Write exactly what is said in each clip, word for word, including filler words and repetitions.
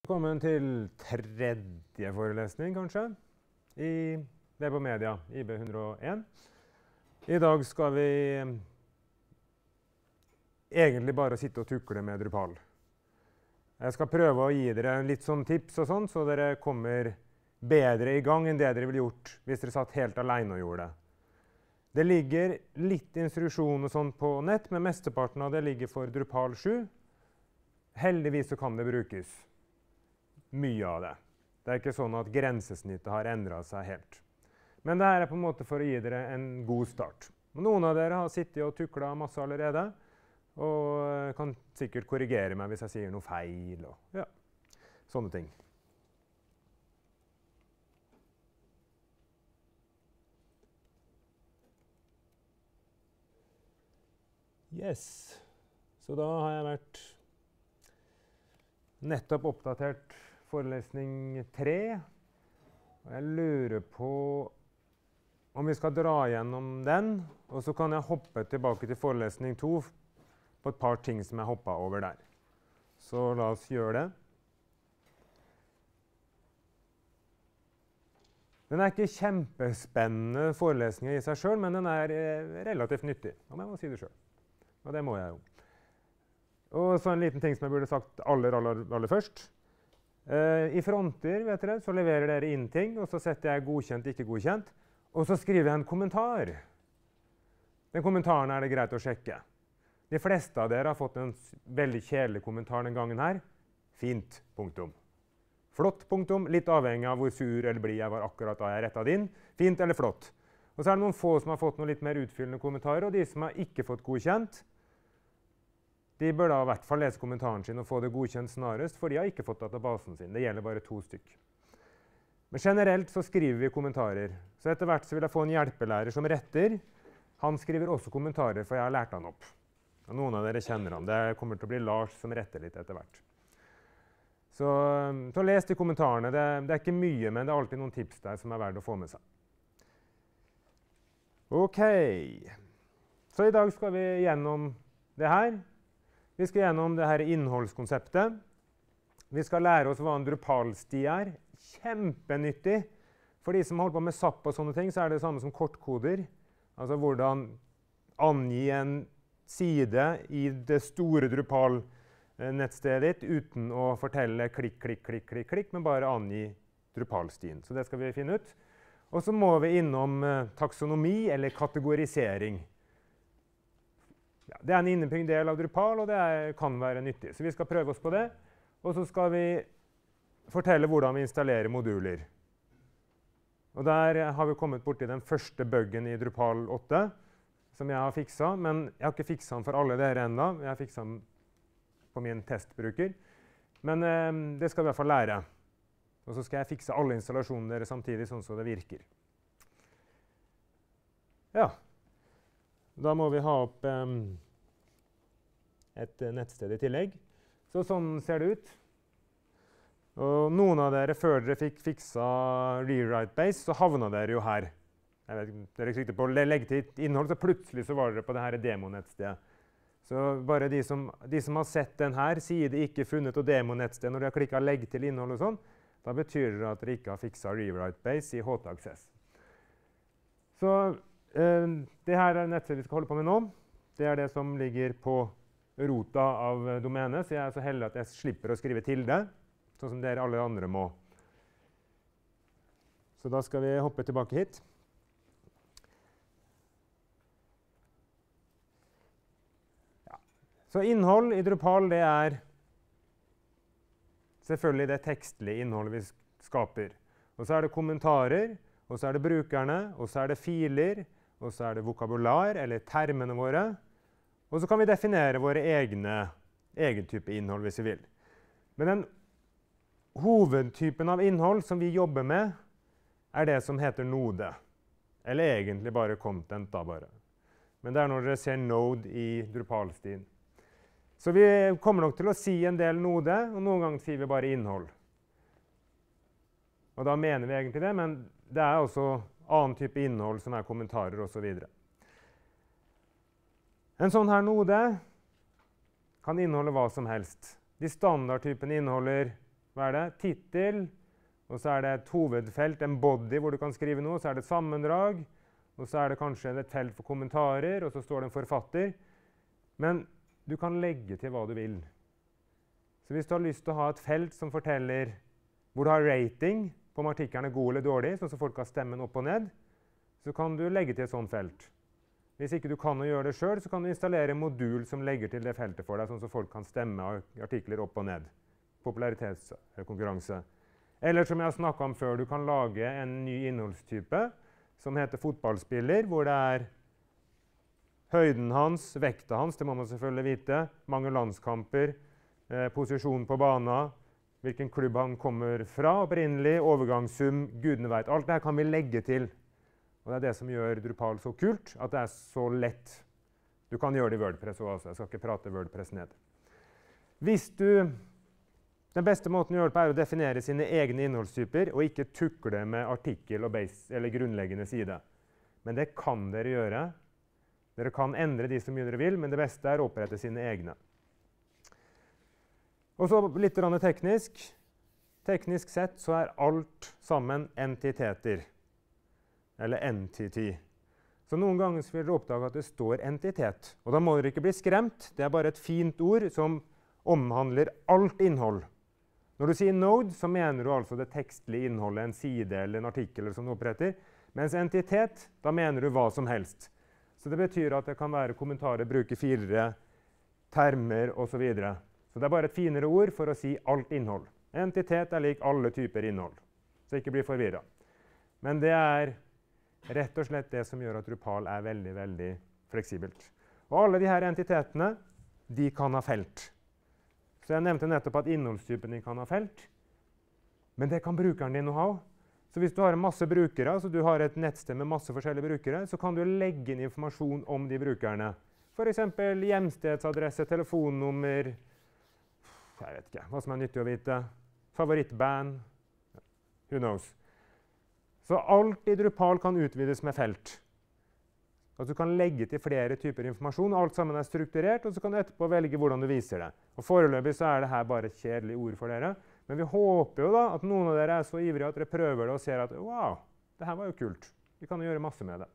Velkommen til tredje forelesning, kanskje, i Web og Media, I B hundre og en. I dag skal vi egentlig bare sitte og tukle med Drupal. Jeg skal prøve å gi dere litt sånn tips og sånn, så dere kommer bedre i gang enn det dere ville gjort hvis dere satt helt alene og gjorde det. Det ligger litt instruksjon og sånn på nett, men mesteparten av det ligger for Drupal sju. Heldigvis så kan det brukes. Mye av det. Det er ikke sånn at grensesnittet har endret seg helt. Men det her er på en måte for å gi dere en god start. Noen av dere har sittet og tuklet masse allerede, og kan sikkert korrigere meg hvis jeg sier noe feil, og ja, sånne ting. Yes. Så da har jeg vært nettopp oppdatert forelesning tre, og jeg lurer på om vi skal dra gjennom den, og så kan jeg hoppe tilbake til forelesning to på et par ting som jeg hoppet over der. Så la oss gjøre det. Den er ikke kjempespennende forelesning i seg selv, men den er relativt nyttig, om jeg må si det selv. Og det må jeg jo. Og så en liten ting som jeg burde sagt aller, aller, aller først. Uh, I fronter, vet dere, så leverer dere inn ting, og så setter jeg godkjent, ikke godkjent, og så skriver jeg en kommentar. Den kommentaren er det greit å sjekke. De fleste av dere har fått en veldig kjedelig kommentar den gangen her. Fint, punktum. Flott, punktum. Litt avhengig av hvor sur eller blid jeg var akkurat da jeg rettet inn. Fint eller flott. Og så er det noen få som har fått noen litt mer utfyllende kommentarer, og de som har ikke fått godkjent, de bør da i hvert fall lese kommentaren sin og få det godkjent snarest, for de har ikke fått databasen sin. Det gjelder bare to stykk. Men generelt så skriver vi kommentarer. Så etter hvert så vil jeg få en hjelpelærer som retter. Han skriver også kommentarer, for jeg har lært han opp. Og noen av dere kjenner han. Det kommer til å bli Lars som retter litt etter hvert. Så, så les de kommentarene. Det, det er ikke mye, men det er alltid noen tips der som er verdt å få med seg. Ok. Så i dag skal vi gjennom det her. Vi skal gjennom det her innholdskonseptet. Vi skal lære oss hva en Drupal-sti er. Kjempenyttig. For de som holder på med S A P og sånne ting, så er det det samme som kortkoder. Altså hvordan angi en side i det store Drupal-nettstedet ditt uten å fortelle klikk, klikk, klikk, klikk, klikk, men bare angi Drupal-stien. Så det skal vi finne ut. Og så må vi innom taksonomi eller kategorisering. Ja, det er en innebygd del av Drupal, og det er, kan være nyttig. Så vi skal prøve oss på det. Og så skal vi fortelle hvordan vi installerer moduler. Og der har vi kommet borti den første buggen i Drupal åtte, som jeg har fikset. Men jeg har ikke fikset den for alle dere enda. Jeg har fikset den på min testbruker. Men eh, det skal vi i hvert fall lære. Og så skal jeg fikse alle installasjonene deres samtidig, sånn så det virker. Ja. Da må vi ha opp um, et nettsted i tillegg. Så sånn ser det ut. Og noen av dere, før dere fikk fiksa Rewrite Base, så havna dere jo her. Jeg vet ikke, dere trykte på legge til innhold, så plutselig så var dere på det her demonettstedet. Så bare de som, de som har sett den her, side ikke funnet og demonettsted, når de har klikket legge til innhold og sånn, da betyr det at dere ikke har fiksa Rewrite Base i H T A Access. Så Uh, det her er nettstedet vi skal holde på med nå. Det er det som ligger på rota av domenet, så jeg er så heldig at jeg slipper å skrive tilde, sånn som dere alle andre må. Så da skal vi hoppe tilbake hit. Ja. Så innhold i Drupal, det er selvfølgelig det tekstlige innholdet vi skaper. Og så er det kommentarer, og så er det brukerne, og så er det filer, og så er det vokabular, eller termene våre. Og så kan vi definere våre egne, egen type innhold, hvis vi vil. Men den hovedtypen av innhold som vi jobber med, er det som heter node. Eller egentlig bare content, da bare. Men det er når dere ser node i Drupal-stien. Så vi kommer nok til å si en del node, og noen ganger sier vi bare innhold. Og da mener vi egentlig det, men det er også annen type innhold som er kommentarer og så videre. En sånn her node kan inneholde hva som helst. De standardtypene inneholder hva er det? Tittel, og så er det et hovedfelt, en body hvor du kan skrive noe, så er det et sammendrag, og så er det kanskje et felt for kommentarer, og så står det en forfatter. Men du kan legge til hva du vil. Så hvis du har lyst til å ha et felt som forteller hvor du har rating på om artikkelen er god eller dårlig, sånn som folk har stemmen opp og ned, så kan du legge til et sånt felt. Hvis ikke du kan å gjøre det selv, så kan du installere en modul som legger til det feltet for deg, sånn som folk kan stemme artikler opp og ned. Popularitetskonkurranse. Eller som jeg har snakket om før, du kan lage en ny innholdstype som heter fotballspiller, hvor det er høyden hans, vekta hans, det må man selvfølgelig vite, mange landskamper, eh, posisjon på banen, hvilken klubb han kommer fra, opprinnelig, overgangssum, gudene vet. Alt det her kan vi legge til. Og det er det som gjør Drupal så kult, at det er så lett. Du kan gjøre det i WordPress også, jeg skal ikke prate WordPress ned. Hvis du, den beste måten å gjøre det på er å definere sine egne innholdstyper, og ikke tukle med artikkel og base, eller grunnleggende side. Men det kan dere gjøre. Dere kan endre de så mye dere vil, men det beste er å opprette sine egne. Og så litt teknisk. Teknisk sett så er alt sammen entiteter. Eller entity. Så noen ganger vil dere oppdage at det står entitet. Og da må dere ikke bli skremt. Det er bare et fint ord som omhandler alt innhold. Når du sier node, så mener du altså det tekstlige innholdet, en side eller en artikkel som du oppretter. Mens entitet, da mener du hva som helst. Så det betyr at det kan være kommentarer, bruke filere, termer og så videre. Så det er bare et finere ord for å si alt innhold. Entitet er lik alle typer innhold. Så ikke bli forvirret. Men det er rett og slett det som gjør at Drupal er veldig, veldig fleksibelt. Og alle de her entitetene, de kan ha felt. Så jeg nevnte nettopp at innholdstypen din kan ha felt, men det kan brukeren din å ha. Så hvis du har en masse brukere, så du har et nettsted med masse forskjellige brukere, så kan du legge inn informasjon om de brukerne. For eksempel hjemstedsadresse, telefonnummer, jeg vet ikke, hva som er nyttig å vite, favorittband, who knows. Så alt i Drupal kan utvides med felt. Altså du kan legge til flere typer informasjon, alt sammen er strukturert, og så kan du etterpå velge hvordan du viser det. Og foreløpig så er det her bare et kjedelig ord for dere, men vi håper jo da at noen av dere er så ivrige at dere prøver det og ser at wow, det her var jo kult. Vi kan jo gjøre masse med det.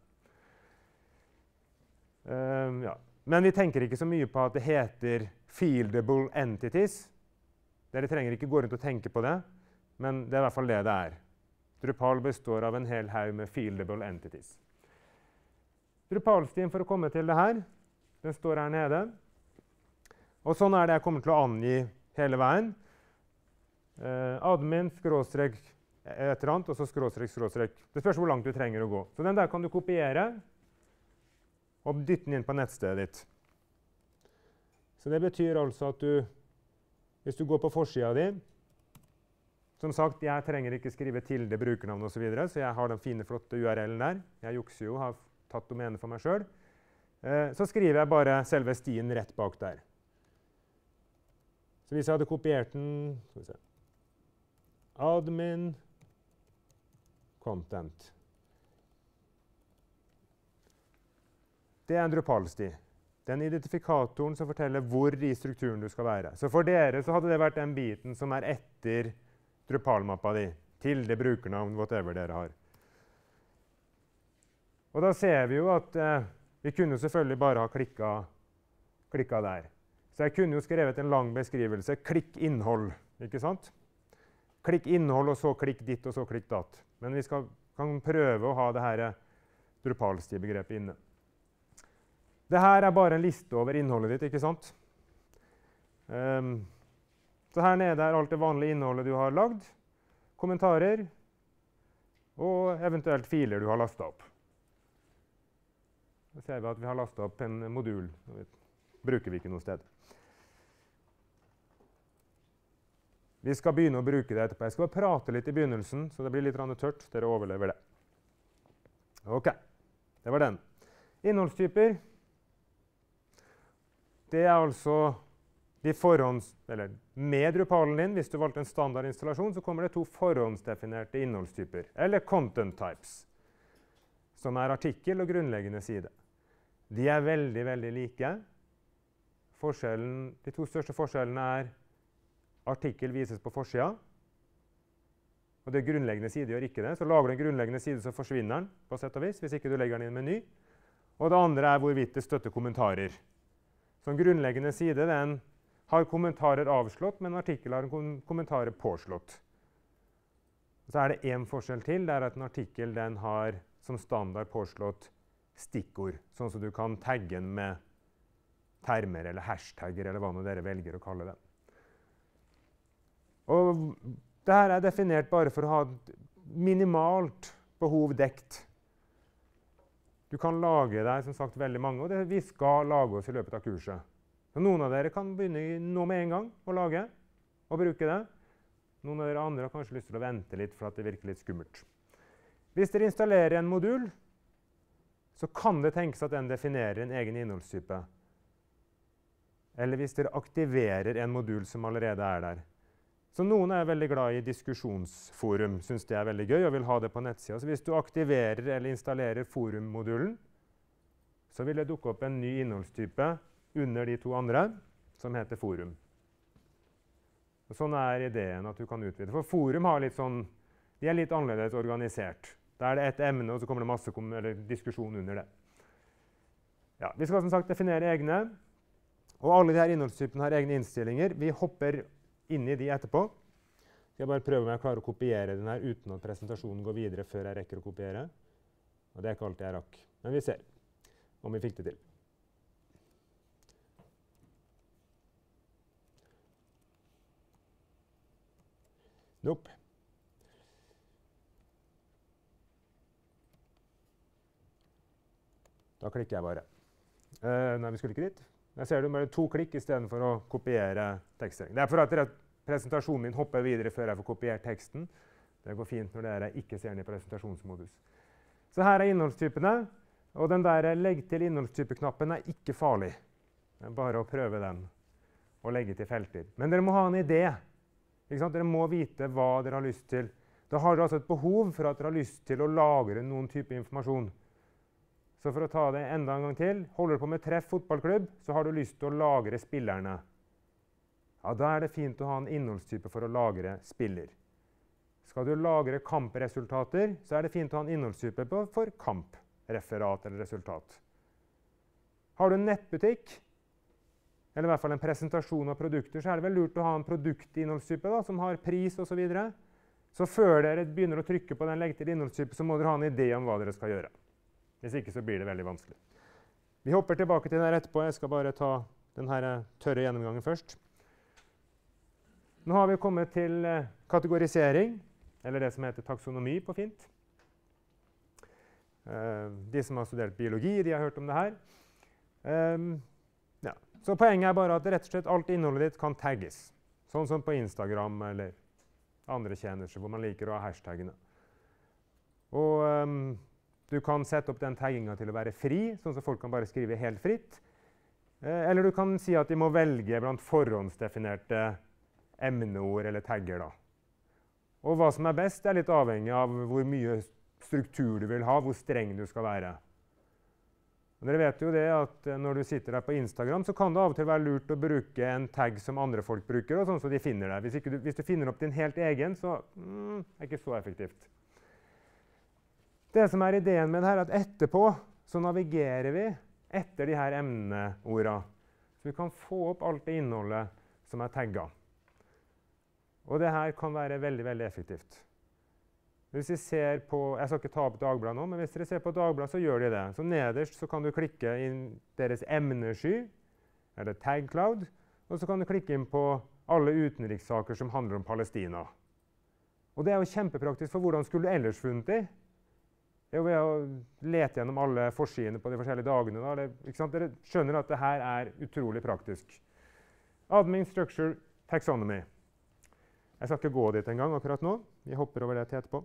Um, ja. Men vi tenker ikke så mye på at det heter fieldable entities. Dere trenger ikke gå rundt og tenke på det, men det er i hvert fall det det er. Drupal består av en hel haug med fieldable entities. Drupal-stien for å komme til det her, den står her nede. Og sånn er det jeg kommer til å angi hele veien. Eh, admin, skråstrek, et eller annet, og så skråstrek, skråstrek. Det spørs hvor langt du trenger å gå. Så den der kan du kopiere og dytte den inn på nettstedet ditt. Så det betyr altså at du, hvis du går på forsiden din, som sagt, jeg trenger ikke skrive tilde, brukernavn og så videre, så jeg har den fine, flotte U R L-en der. Jeg jukser jo, har tatt domenet for meg selv. Eh, så skriver jeg bare selve stien rett bak der. Så hvis jeg hadde kopiert den, skal vi se, admin, content. Det er en Drupal-sti. Den identifikatoren som forteller hvor i strukturen du skal være. Så for dere så hadde det vært den biten som er etter Drupal-mappa di, til det brukernavn, whatever dere har. Og da ser vi jo at eh, vi kunne selvfølgelig bare ha klikket, klikket der. Så jeg kunne jo skrevet en lang beskrivelse, klikk innhold, ikke sant? Klikk innhold, og så klikk ditt, og så klikk datt. Men vi skal, kan prøve å ha det her Drupal-sti-begrepet inne. Det her er bare en liste over innholdet ditt, ikke sant? Um, Så her nede er alt det vanlige innholdet du har lagd, kommentarer, og eventuelt filer du har lastet opp. Da ser vi at vi har lastet opp en modul, det bruker vi ikke noe sted. Vi skal begynne å bruke det etterpå. Jeg skal bare prate litt i begynnelsen, så det blir litt tørt. Dere overlever det. Ok, det var den. Innholdstyper. Det er altså de forhånds, eller med Drupalen din, hvis du valgte en standardinstallasjon, så kommer det to forhåndsdefinerte innholdstyper, eller content types, som er artikkel og grunnleggende side. De er veldig, veldig like. Forskjellen, de to største forskjellene er artikkel vises på forsida, og det grunnleggende side gjør ikke det. Så lager du en grunnleggende side, så forsvinner den på sett og vis, hvis ikke du legger den i en meny. Og det andre er hvorvidt det støtter kommentarer. Så en grunnleggende side, den har kommentarer avslått, men en artikkel har en kommentarer påslått. Så er det en forskjell til, det er at en artikkel den har som standard påslått stikkord, sånn som du kan tagge den med termer eller hashtagger, eller hva nå dere velger å kalle det. Og dette er definert bare for å ha et minimalt behov dekt. Du kan lage deg som sagt veldig mange, og det, vi skal lage oss i løpet av kurset. Så noen av dere kan begynne nå med en gang å lage og bruke det. Noen av dere andre har kanskje lyst til å vente litt for at det virker litt skummelt. Hvis dere installerer en modul, så kan det tenkes at den definerer en egen innholdstype. Eller hvis dere aktiverer en modul som allerede er der. Så noen er veldig glad i diskusjonsforum, synes det er veldig gøy og vil ha det på nettsida. Så hvis du aktiverer eller installerer forummodulen, så vil det dukke opp en ny innholdstype under de to andre, som heter forum. Og sånn er ideen at du kan utvide. For forum har litt sånn, de er litt annerledes organisert. Da er det et emne, og så kommer det masse eller diskusjon under det. Ja, vi skal som sagt definere egne, og alle de her innholdstypene har egne innstillinger. Vi hopper inn i de etterpå. Jeg bare prøver om jeg klarer å kopiere den her uten at presentasjonen går videre før jeg rekker å kopiere. Og det er ikke alltid jeg rakk. Men vi ser om vi fikk det til. Nope. Da klikker jeg bare. Uh, nei, vi skulle ikke dit. Jeg ser du bare to klikk i stedet for å kopiere teksten. Det er for at presentasjonen min hopper videre før jeg får kopiert teksten. Det går fint når dere ikke ser den i presentasjonsmodus. Så her er innholdstypene, og den der legg til innholdstype-knappen er ikke farlig. Det er bare å prøve den og legge til felter. Men dere må ha en idé. Ikke sant? Dere må vite hva dere har lyst til. Da har dere altså et behov for at dere har lyst til å lagre noen type informasjon. Så for å ta det enda en gang til, holder du på med treff fotballklubb, så har du lyst til å lagre spillerne. Ja, da er det fint å ha en innholdstype for å lagre spiller. Skal du lagre kampresultater, så er det fint å ha en innholdstype for kampreferat eller resultat. Har du en nettbutikk, eller i hvert fall en presentasjon av produkter, så er det vel lurt å ha en produktinnholdstype da, som har pris og så videre. Så før dere begynner å trykke på den legg til innholdstype, så må dere ha en idé om hva dere skal gjøre. Hvis ikke så blir det veldig vanskelig. Vi hopper tilbake til den her etterpå. Jeg skal bare ta denne tørre gjennomgangen først. Nå har vi kommet til kategorisering, eller det som heter taksonomi på fint. De som har studert biologi, de har hørt om det her. Ja. Så poenget er bare at rett og slett alt innholdet ditt kan tagges. Sånn som på Instagram eller andre tjenester hvor man liker å ha hashtagene. Og um, du kan sette opp den tagginga til å være fri, sånn at folk kan bare skrive helt fritt. Eh, eller du kan si at de må velge blant forhåndsdefinerte emneord eller tagger. Da. Og hva som er best, er litt avhengig av hvor mye struktur du vil ha, hvor streng du skal være. Og dere vet jo det at når du sitter der på Instagram, så kan det av og til være lurt å bruke en tagg som andre folk bruker, og sånn så de finner deg. Hvis, ikke du, hvis du finner opp din helt egen, så mm, er det ikke så effektivt. Det som er ideen med det her, er at etterpå så navigerer vi etter de her emneordene. Så vi kan få opp alt det innholdet som er tagget. Og det her kan være veldig, veldig effektivt. Hvis vi ser på, jeg skal ikke ta opp Dagbladet nå, men hvis dere ser på Dagbladet, så gjør de det. Så nederst så kan du klikke inn deres emnesky, eller tag cloud, og så kan du klikke inn på alle utenrikssaker som handler om Palestina. Og det er jo kjempepraktisk, for hvordan skulle du ellers funnet de? Jo, ved å lete gjennom alle forsidene på de forskjellige dagene. Da, det, ikke sant? Dere skjønner at det her er utrolig praktisk. Admin Structure Taxonomy. Jeg skal ikke gå dit en gang akkurat nå. Vi hopper over det til etterpå.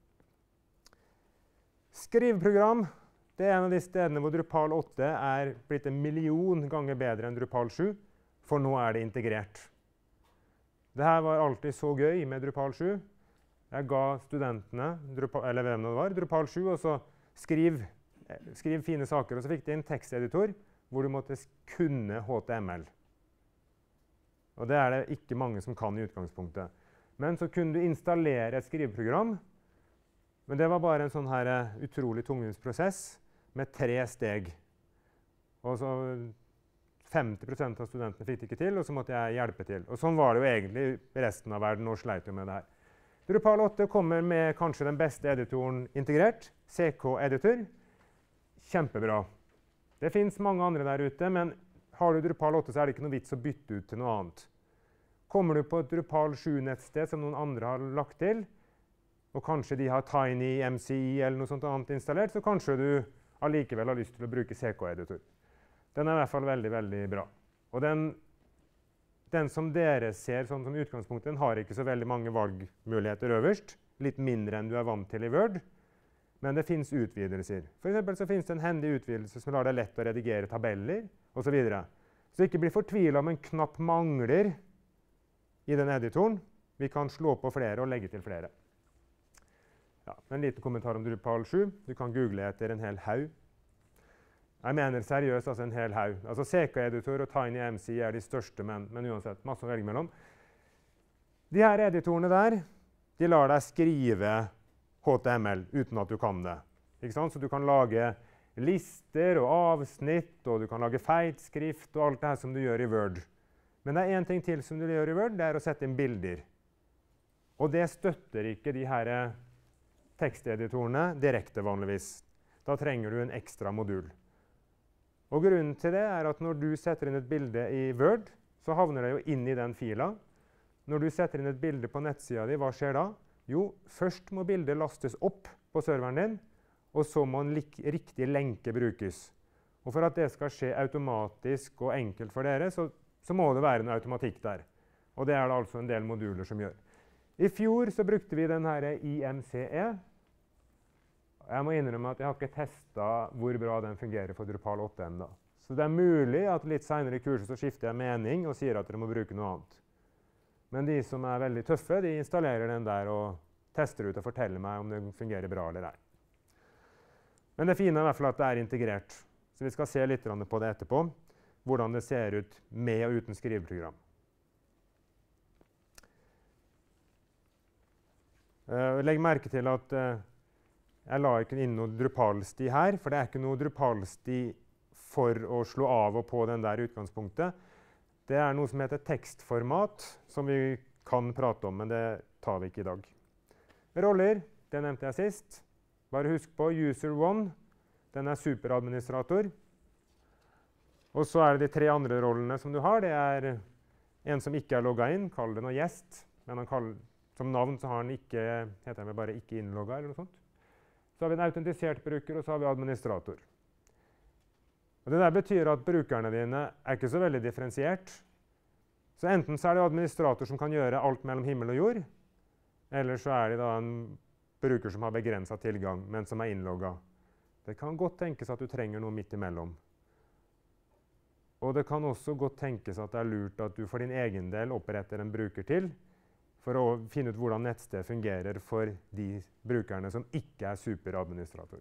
Skriveprogram. Det er en av de stedene hvor Drupal åtte er blitt en million ganger bedre enn Drupal sju, for nå er det integrert. Dette var alltid så gøy med Drupal sju. Jeg ga studentene, Drupal, eller hvem det var, Drupal sju, og så skriv, skriv fine saker. Og så fikk de en teksteditor hvor du måtte kunne H T M L. Og det er det ikke mange som kan i utgangspunktet. Men så kunne du installere et skriveprogram. Men det var bare en sånn her utrolig tungvindsprosess med tre steg. Og så femti prosent av studentene fikk det ikke til, og så måtte jeg hjelpe til. Og sånn var det jo egentlig i resten av verden, og sleit jo med det her. Drupal åtte kommer med kanskje den beste editoren integrert, C K-editor. Kjempebra. Det finnes mange andre der ute, men har du Drupal åtte, så er det ikke noe vits å bytte ut til noe annet. Kommer du på et Drupal sju-nettsted som noen andre har lagt til, og kanskje de har Tiny, M C I eller noe sånt annet installert, så kanskje du allikevel har lyst til å bruke C K-editor. Den er i hvert fall veldig, veldig bra. Og den, den som dere ser sånn som utgangspunktet, den har ikke så veldig mange valgmuligheter øverst. Litt mindre enn du er vant til i Word. Men det finnes utvidelser. For eksempel så finnes det en hendig utvidelse som lar det lett å redigere tabeller, og så videre. Så ikke bli fortvilet om en knapp mangler i den editoren. Vi kan slå på flere og legge til flere. Ja, en liten kommentar om Drupal sju. Du kan google etter en hel haug. Jeg mener seriøst altså en hel haug. Altså C K-editor og Tiny M C er de største, men, men uansett, masse å velge mellom. De her editorene der, de lar deg skrive H T M L uten at du kan det. Ikke sant? Så du kan lage lister og avsnitt, og du kan lage feitskrift og alt det her som du gjør i Word. Men det er en ting til som du gjør i Word, det er å sette inn bilder. Og det støtter ikke de her teksteditorene direkte vanligvis. Da trenger du en ekstra modul. Og grunnen til det er at når du setter inn et bilde i Word, så havner det jo inn i den fila. Når du setter inn et bilde på nettsida di, hva skjer da? Jo, først må bildet lastes opp på serveren din, og så må en riktig lenke brukes. Og for at det skal skje automatisk og enkelt for dere, så, så må det være en automatikk der. Og det er det altså en del moduler som gjør. I fjor så brukte vi den her I M C E. Jeg må innrømme at jeg har ikke testet hvor bra den fungerer for Drupal åtte enda. Så det er mulig at litt senere i kurset så skifter jeg mening og sier at dere må bruke noe annet. Men de som er veldig tøffe, de installerer den der og tester ut og forteller meg om det fungerer bra eller ei. Men det fine er i hvert fall at det er integrert. Så vi skal se litt på det etterpå, hvordan det ser ut med og uten skriveprogram. Uh, legg merke til at uh, jeg la ikke inn noe Drupal-sti her, for det er ikke noe Drupal-sti for å slå av og på den der utgangspunktet. Det er noe som heter tekstformat, som vi kan prate om, men det tar vi ikke i dag. Roller, det nevnte jeg sist. Bare husk på user one, den er superadministrator. Og så er det de tre andre rollene som du har. Det er en som ikke er logget inn, kall det noe gjest. Men han kaller, som navn så har han ikke, heter han bare ikke innlogget eller noe sånt. Så har vi en autentisert bruker, og så har vi administrator. Og det der betyr at brukerne dine er ikke så veldig differensiert. Så enten så er det administrator som kan gjøre alt mellom himmel og jord, eller så er det da en bruker som har begrenset tilgang, men som er innlogget. Det kan godt tenkes at du trenger noe midt imellom. Og det kan også godt tenkes at det er lurt at du for din egen del oppretter en bruker til, for å finne ut hvordan nettstedet fungerer for de brukerne som ikke er superadministrator.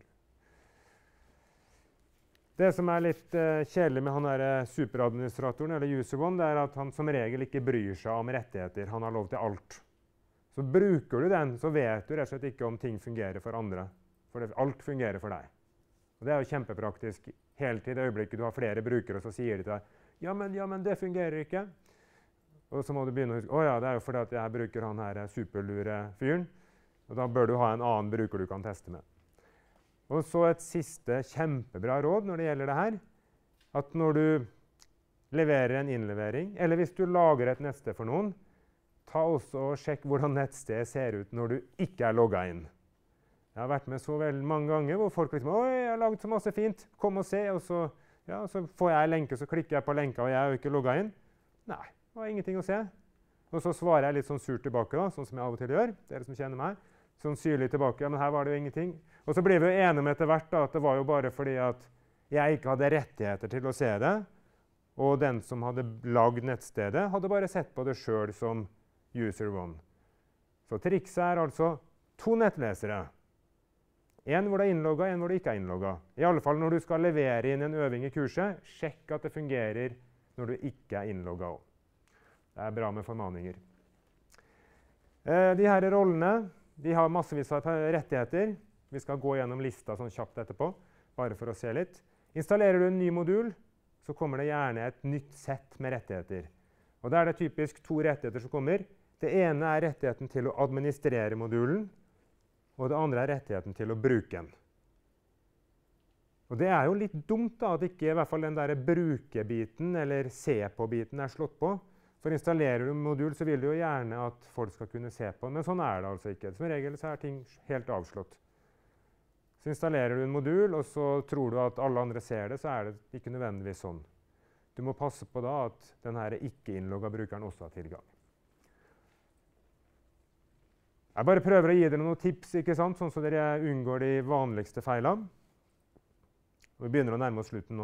Det som er litt uh, kjedelig med han der superadministratoren, eller user one, det er at han som regel ikke bryr seg om rettigheter. Han har lov til alt. Så bruker du den, så vet du rett og slett ikke om ting fungerer for andre. For det, alt fungerer for deg. Og det er jo kjempepraktisk. Helt i det øyeblikket du har flere brukere, så sier de til deg, ja, men, ja, men det fungerer ikke. Og så må du begynne å huske, å ja, det er jo fordi at jeg bruker han her superlure fyren, og da bør du ha en annen bruker du kan teste med. Og så et siste kjempebra råd når det gjelder det her, at når du leverer en innlevering, eller hvis du lager et nettsted for noen, ta også og sjekk hvordan nettstedet ser ut når du ikke er logget inn. Jeg har vært med så veldig mange ganger hvor folk liksom, oi, jeg har laget så masse fint, kom og se, og så, ja, så får jeg en lenke, så klikker jeg på lenka, og jeg er jo ikke logget inn. Nei. Det var ingenting å se. Og så svarer jeg litt sånn surt tilbake, da, sånn som jeg av og til gjør. Dere som kjenner meg. Sånn syrlig tilbake, ja, men her var det jo ingenting. Og så ble vi jo enige om etter hvert da, at det var jo bare fordi at jeg ikke hadde rettigheter til å se det, og den som hadde lagd nettstedet, hadde bare sett på det selv som user one. Så trikset er altså to nettlesere. En hvor det er innlogget, en hvor det ikke er innlogget. I alle fall når du skal levere inn en øving i kurset, sjekk at det fungerer når du ikke er innlogget også. Det er bra med formaninger. Eh, de her rollene de har massevis av rettigheter. Vi skal gå gjennom lista sånn kjapt etterpå, bare for å se litt. Installerer du en ny modul, så kommer det gjerne et nytt sett med rettigheter. Og da er det typisk to rettigheter som kommer. Det ene er rettigheten til å administrere modulen, og det andre er rettigheten til å bruke den. Og det er jo litt dumt da, at ikke i hvert fall den der bruke-biten eller se på-biten er slått på. For installerer du en modul, så vil du jo gjerne at folk skal kunne se på den, men sånn er det altså ikke. Som regel så er ting helt avslått. Så installerer du en modul, og så tror du at alle andre ser det, så er det ikke nødvendigvis sånn. Du må passe på da at denne ikke-innlogga brukeren også har tilgang. Jeg bare prøver å gi dere noen tips, ikke sant? Sånn så dere unngår de vanligste feilene. Vi begynner å nærme oss slutten nå.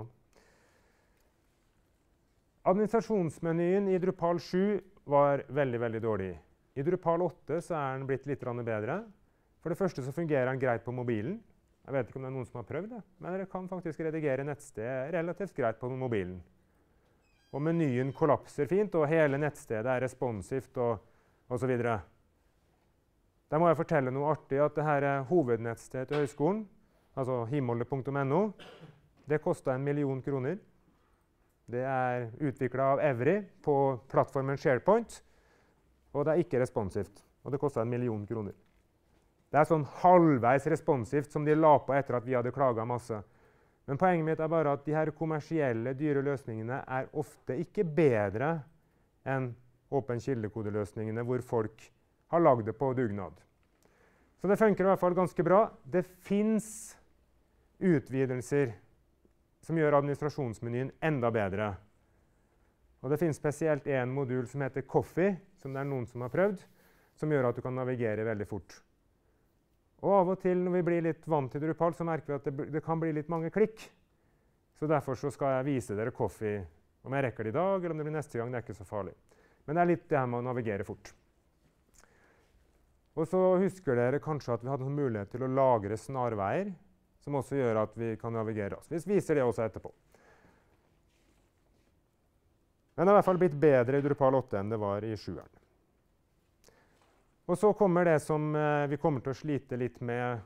Administrasjonsmenyen i Drupal sju var veldig, veldig dårlig. I Drupal åtte så er den blitt litt bedre. For det første så fungerer den greit på mobilen. Jeg vet ikke om det er noen som har prøvd det, men dere kan faktisk redigere nettsted relativt greit på mobilen. Og menyen kollapser fint, og hele nettstedet er responsivt og, og så videre. Der må jeg fortelle noe artig, at det her hovednettstedet til høyskolen, altså himmellet punktum no, det kostet en million kroner. Det er utviklet av Evry på plattformen SharePoint, og det er ikke responsivt. Og det kostet en million kroner. Det er sånn halvveis responsivt som de la på etter at vi hadde klaget masse. Men poenget mitt er bare at de her kommersielle, dyre løsningene er ofte ikke bedre enn åpen kildekodeløsningene, hvor folk har lagd det på dugnad. Så det funker i hvert fall ganske bra. Det finnes utvidelser som gjør administrasjonsmenyen enda bedre. Og det finnes spesielt en modul som heter Coffee, som det er noen som har prøvd, som gjør at du kan navigere veldig fort. Og av og til når vi blir litt vant til Drupal, så merker vi at det, det kan bli litt mange klikk. Så derfor så skal jeg vise dere Coffee, om jeg rekker det i dag, eller om det blir neste gang, det er ikke så farlig. Men det er litt det her med å navigere fort. Og så husker dere kanskje at vi hadde noen mulighet til å lagre snarveier, som også gjør at vi kan navigere oss. Vi viser det også etterpå. Men det har i hvert fall blitt bedre i Drupal åtte enn det var i sjueren. Og så kommer det som eh, vi kommer til å slite litt med.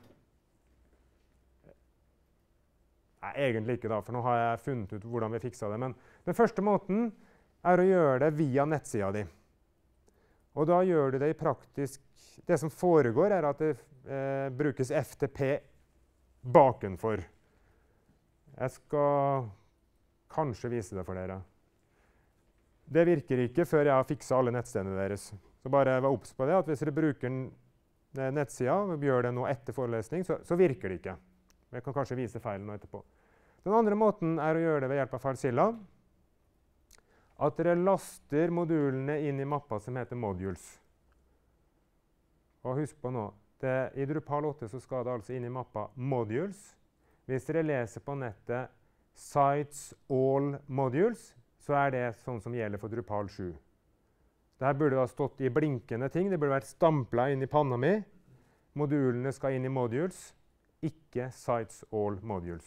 Nei, egentlig ikke da, for nå har jeg funnet ut hvordan vi fiksa det. Men den første måten er å gjøre det via nettsida di. Og da gjør du det i praktisk. Det som foregår er at det eh, brukes F T P bakenfor. Jeg skal kanskje vise det for dere. Det virker ikke før jeg har fikset alle nettstedene deres. Så bare vær obs på det, at hvis dere bruker nettsida, og gjør det nå etter forelesning, så, så virker det ikke. Jeg kan kanskje vise feilen nå etterpå. Den andre måten er å gjøre det ved hjelp av Filezilla. At dere laster modulene inn i mappa som heter modules. Og husk på nå, det, i Drupal åtte så skal det altså inn i mappa modules. Hvis dere leser på nettet sites all modules, så er det sånn som gjelder for Drupal sju. Dette burde ha stått i blinkende ting. Det burde vært stamplet inn i panna mi. Modulene skal inn i modules, ikke sites all modules.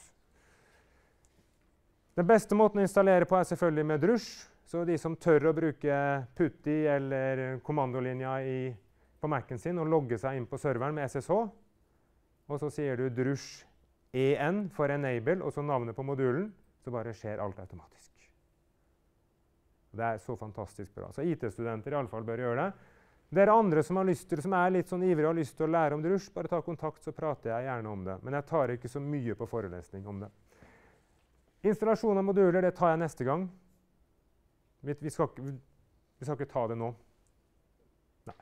Den beste måten å installere på er selvfølgelig med Drush. Så de som tør å bruke Putty eller kommandolinja i, på Mac'en sin og logge seg inn på serveren med S S H, og så sier du Drush en for enable, og så navnet på modulen, så bare skjer alt automatisk. Det er så fantastisk bra. Så I T-studenter i alle fall bør gjøre det. Dere andre som, har lyst til, som er litt sånn ivrige og har lyst til å lære om Drush, bare ta kontakt, så prater jeg gjerne om det. Men jeg tar ikke så mye på forelesning om det. Installasjon av moduler, det tar jeg neste gang. Vi, vi, skal, ikke, vi skal ikke ta det nå. Nei.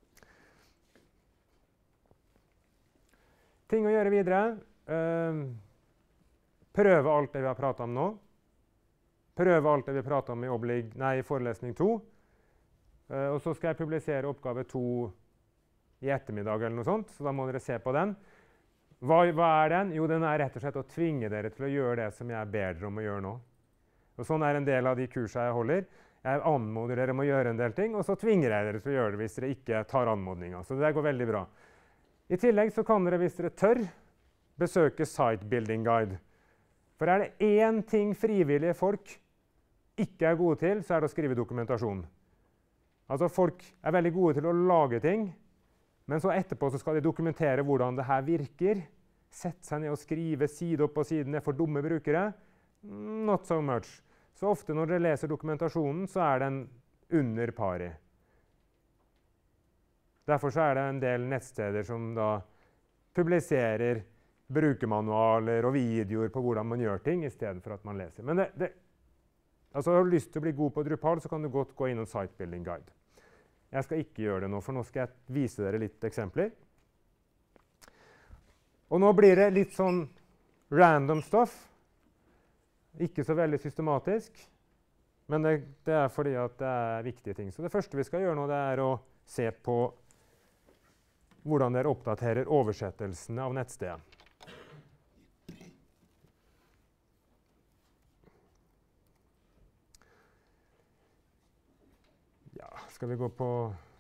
Ting å gjøre videre. Uh, prøve alt det vi har pratet om nå. Prøve alt det vi pratet om i, oblig, nei, i forelesning to. Uh, og så skal jeg publisere oppgave to i ettermiddag eller noe sånt, så da må dere se på den. Hva, hva er den? Jo, den er rett og slett å tvinge dere til å gjøre det som jeg ber dere om å gjøre nå. Og sånn er en del av de kursene jeg holder. Jeg anmoder dere om å gjøre en del ting, og så tvinger jeg dere til å gjøre det hvis dere ikke tar anmodninger. Så det går veldig bra. I tillegg så kan dere, hvis dere tør, besøke Site Building Guide. For er det én ting frivillige folk ikke er gode til, så er det å skrive dokumentasjon. Altså folk er veldig gode til å lage ting, men så etterpå så skal de dokumentere hvordan det her virker. Sette seg ned og skrive side opp og side ned for dumme brukere. Not so much. Så ofte når dere leser dokumentasjonen, så er den under pari. Derfor så er det en del nettsteder som da publiserer brukermanualer og videoer på hvordan man gjør ting, i stedet for at man leser. Men det, det, altså har du lyst til å bli god på Drupal, så kan du godt gå inn og Sitebuilding Guide. Jeg skal ikke gjøre det nå, for nå skal jeg vise dere litt eksempler. Og nå blir det litt sånn random stuff. Ikke så veldig systematisk, men det, det er fordi at det er viktige ting. Så det første vi skal gjøre nå, det er å se på hvordan dere oppdaterer oversettelsene av nettstedet. Ja, skal vi gå på...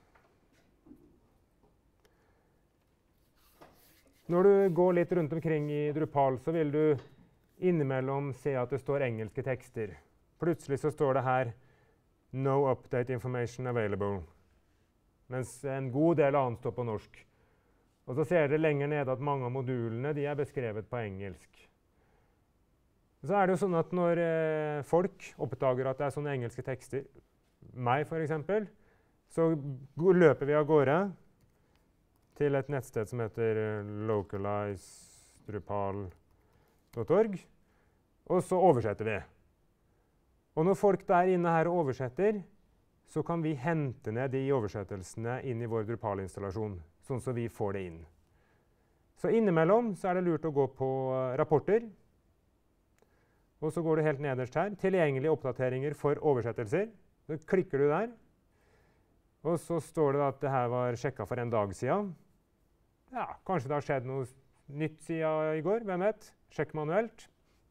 Når du går litt rundt omkring i Drupal, så vil du innimellom se at det står engelske tekster. Plutselig så står det her «No update information available», mens en god del annet står på norsk. Og så ser dere lenger nede at mange av modulene de er beskrevet på engelsk. Så er det jo sånn at når eh, folk oppdager at det er sånne engelske tekster, meg for eksempel, så løper vi av gårde til et nettsted som heter localize drupal punktum org, og så oversetter vi. Og når folk der inne her oversetter, så kan vi hente ned de oversettelsene inn i vår Drupal-installasjon, sånn så vi får det inn. Så innimellom så er det lurt å gå på rapporter, og så går du helt nederst her, tilgjengelige oppdateringer for oversettelser. Så klikker du der, og så står det at det her var sjekket for en dag siden. Ja, kanskje det har skjedd noe nytt siden i går, hvem vet? Sjekk manuelt.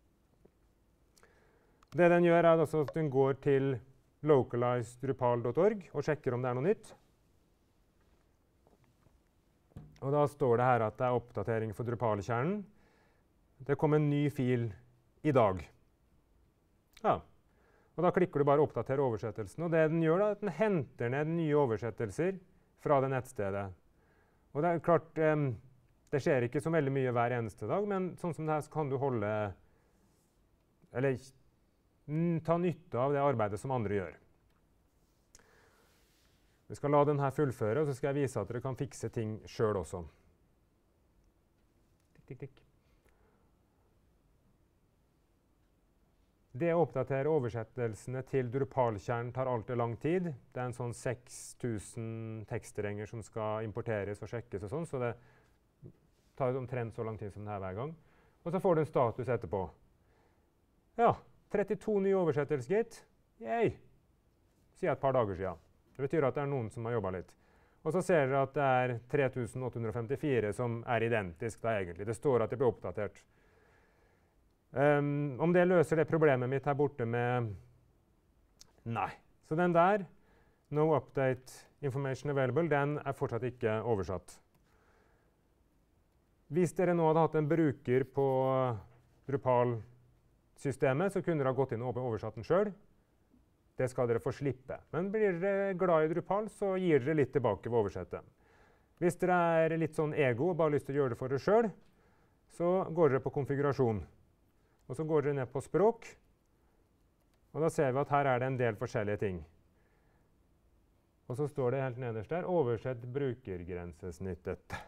Det den gjør er altså at den går til localize drupal punktum org og sjekker om det er noe nytt. Og da står det her at det er oppdatering for Drupal-kjernen. Det kom en ny fil i dag. Ja. Og da klikker du bare oppdater oversettelsen. Og det den gjør da, er at den henter ned nye oversettelser fra det nettstedet. Og det er klart, um, det skjer ikke så veldig mye hver eneste dag, men sånn som det her så kan du holde, eller ta nytte av det arbeidet som andre gjør. Vi skal la den her fullføre, og så skal jeg vise at dere kan fikse ting selv også. Tikk, tikk, tikk. Det å oppdatere oversettelsene til Drupal-kjernen tar alltid lang tid. Det er en sånn seks tusen tekststrenger som skal importeres og sjekkes og sånn, så det tar omtrent så lang tid som det her hver gang. Og så får du en status etterpå. Ja, trettito nye oversettelser, gitt. Yay! Sier et par dager siden. Det betyr at det er noen som har jobbet litt. Og så ser dere at det er tre tusen åtte hundre og femtifire som er identisk da egentlig. Det står at det blir oppdatert. Um, om det løser det problemet mitt her borte med... Nei. Så den der, no update information available, den er fortsatt ikke oversatt. Hvis dere nå hadde hatt en bruker på Drupal-systemet, så kunne dere ha gått inn og oversatt den selv. Det skal dere få slippe. Men blir dere glad i Drupal, så gir dere litt tilbake ved å oversette. Hvis dere er litt sånn ego og bare har lyst til å gjøre det for dere selv, så går dere på konfigurasjon. Og så går dere ned på språk, og da ser vi at her er det en del forskjellige ting. Og så står det helt nederst der, oversett brukergrensesnittet.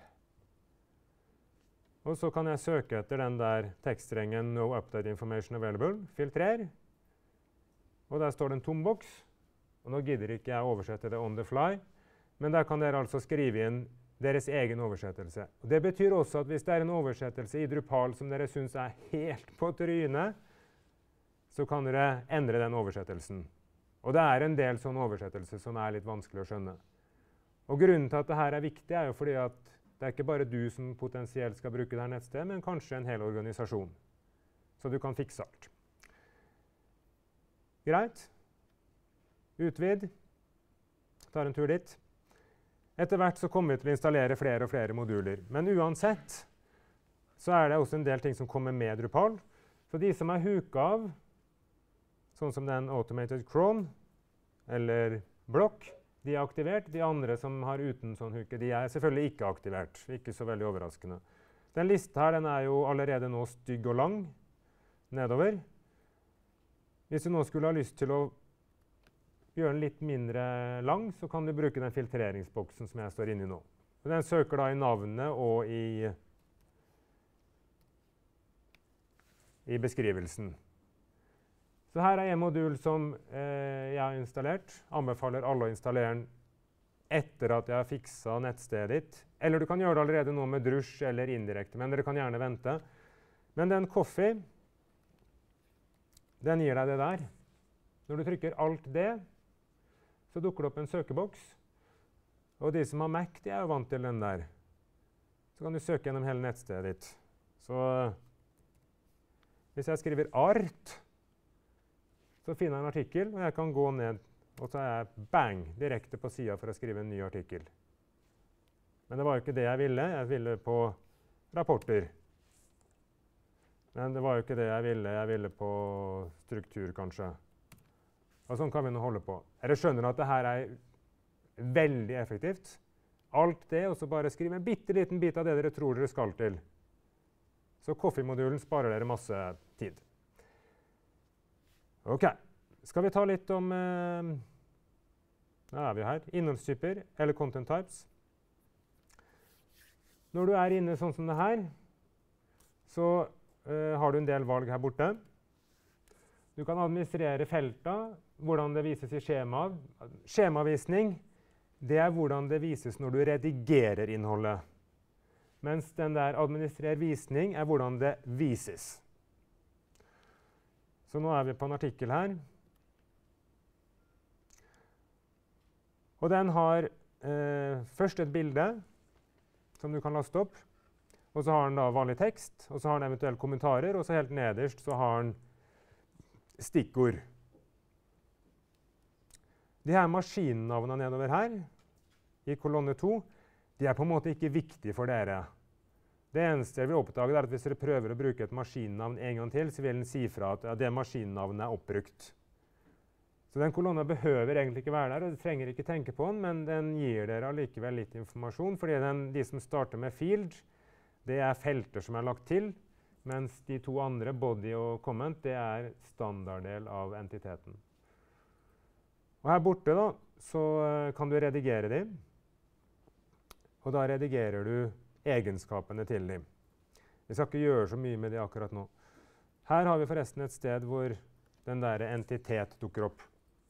Og så kan jeg søke etter den der tekststrengen no update information available, filtrer. Og der står det en tom boks, og nå gidder ikke jeg oversette det on the fly, men der kan dere altså skrive inn deres egen oversettelse. Og det betyr også at hvis det er en oversettelse i Drupal som dere synes er helt på trynet, så kan dere endre den oversettelsen. Og det er en del sånne oversettelser som er litt vanskelig å skjønne. Og grunnen til at dette er viktig er jo fordi at det er ikke bare du som potensielt skal bruke dette nettstedet, men kanskje en hel organisasjon. Så du kan fikse alt. Greit. Utvid. Tar en tur dit. Etter hvert så kommer vi til å installere flere og flere moduler. Men uansett så er det også en del ting som kommer med Drupal. Så de som er huka av, sånn som den Automated Cron eller Block, de er aktivert. De andre som har uten sånn hooke, de er selvfølgelig ikke aktivert. Ikke så veldig overraskende. Den lista her den er jo allerede nå stygg og lang nedover. Hvis du nå skulle ha lyst til å gjøre den litt mindre lang, så kan du bruke den filtreringsboksen som jeg står inne i nå. Og den søker da i navnet og i, i beskrivelsen. Så her er en modul som eh, jeg har installert. Anbefaler alle å installere den etter at jeg har fikset nettstedet ditt. Eller du kan gjøre det allerede nå med Drush eller indirekte, men dere kan gjerne vente. Men den Coffee, den gir deg det der. Når du trykker alt det, så dukker det opp en søkeboks. Og de som har Mac, de er jo vant til den der. Så kan du søke gjennom hele nettstedet ditt. Så hvis jeg skriver art, så finner jeg en artikkel, og jeg kan gå ned, og så er jeg bang, direkte på siden for å skrive en ny artikkel. Men det var jo ikke det jeg ville. Jeg ville på rapporter. Men det var jo ikke det jeg ville. Jeg ville på struktur, kanskje. Og sånn kan vi nå holde på. Dere skjønner at det her er veldig effektivt. Alt det, og så bare skrive en bitteliten bit av det dere tror dere skal til. Så Coffee-modulen sparer dere masse tid. Ok, skal vi ta litt om eh, Hva er vi her? Innholdstyper, eller content types. Når du er inne sånn som det her, så eh, har du en del valg her borte. Du kan administrere felta, hvordan det vises i skjemaet. Skjemavisning, det er hvordan det vises når du redigerer innholdet. Mens den der administrer visning er hvordan det vises. Så nå er vi på en artikkel her. Og den har eh, først et bilde som du kan laste opp. Og så har den da vanlig tekst, og så har den eventuelt kommentarer, og så helt nederst så har den stikkord. De her maskinnavnene nedover her, i kolonne to, de er på en måte ikke viktige for dere. Det eneste jeg vil oppdage er at hvis dere prøver å bruke et maskinnavn en gang til, så vil den si fra at ja, det maskinnavnet er oppbrukt. Så den kolonna behøver egentlig ikke være der, og du trenger ikke tenke på den, men den gir dere allikevel litt informasjon, fordi den, de som starter med field, det er felter som er lagt til, mens de to andre, body og comment, det er standarddel av entiteten. Og her borte da, så kan du redigere dem, og da redigerer du egenskapene til dem. Vi skal ikke gjøre så mye med det akkurat nå. Her har vi forresten et sted hvor den der entitet dukker opp.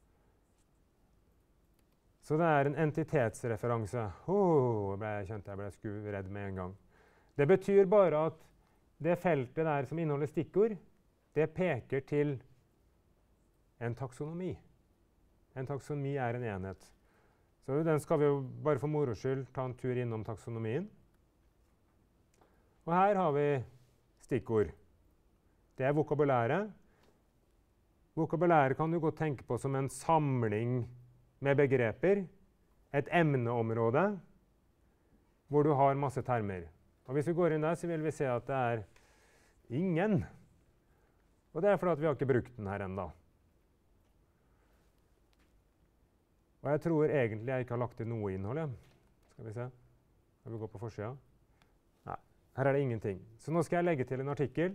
Så det er en entitetsreferanse. Oh, jeg kjente jeg ble sku redd med en gang. Det betyr bare at det feltet der som inneholder stikkord, det peker til en taksonomi. En taksonomi er en enhet. Så den skal vi jo bare for moro skyld ta en tur innom taksonomien. Og her har vi stikkord. Det er vokabulæret. Vokabulæret kan du godt tenke på som en samling med begreper, et emneområde, hvor du har masse termer. Og hvis vi går inn der, så vil vi se at det er ingen. Og det er fordi at vi har ikke brukt den her enda. Og jeg tror egentlig jeg ikke har lagt til noe innhold. Skal vi se. Skal vi gå på forsida? Nei, her er det ingenting. Så nå skal jeg legge til en artikkel.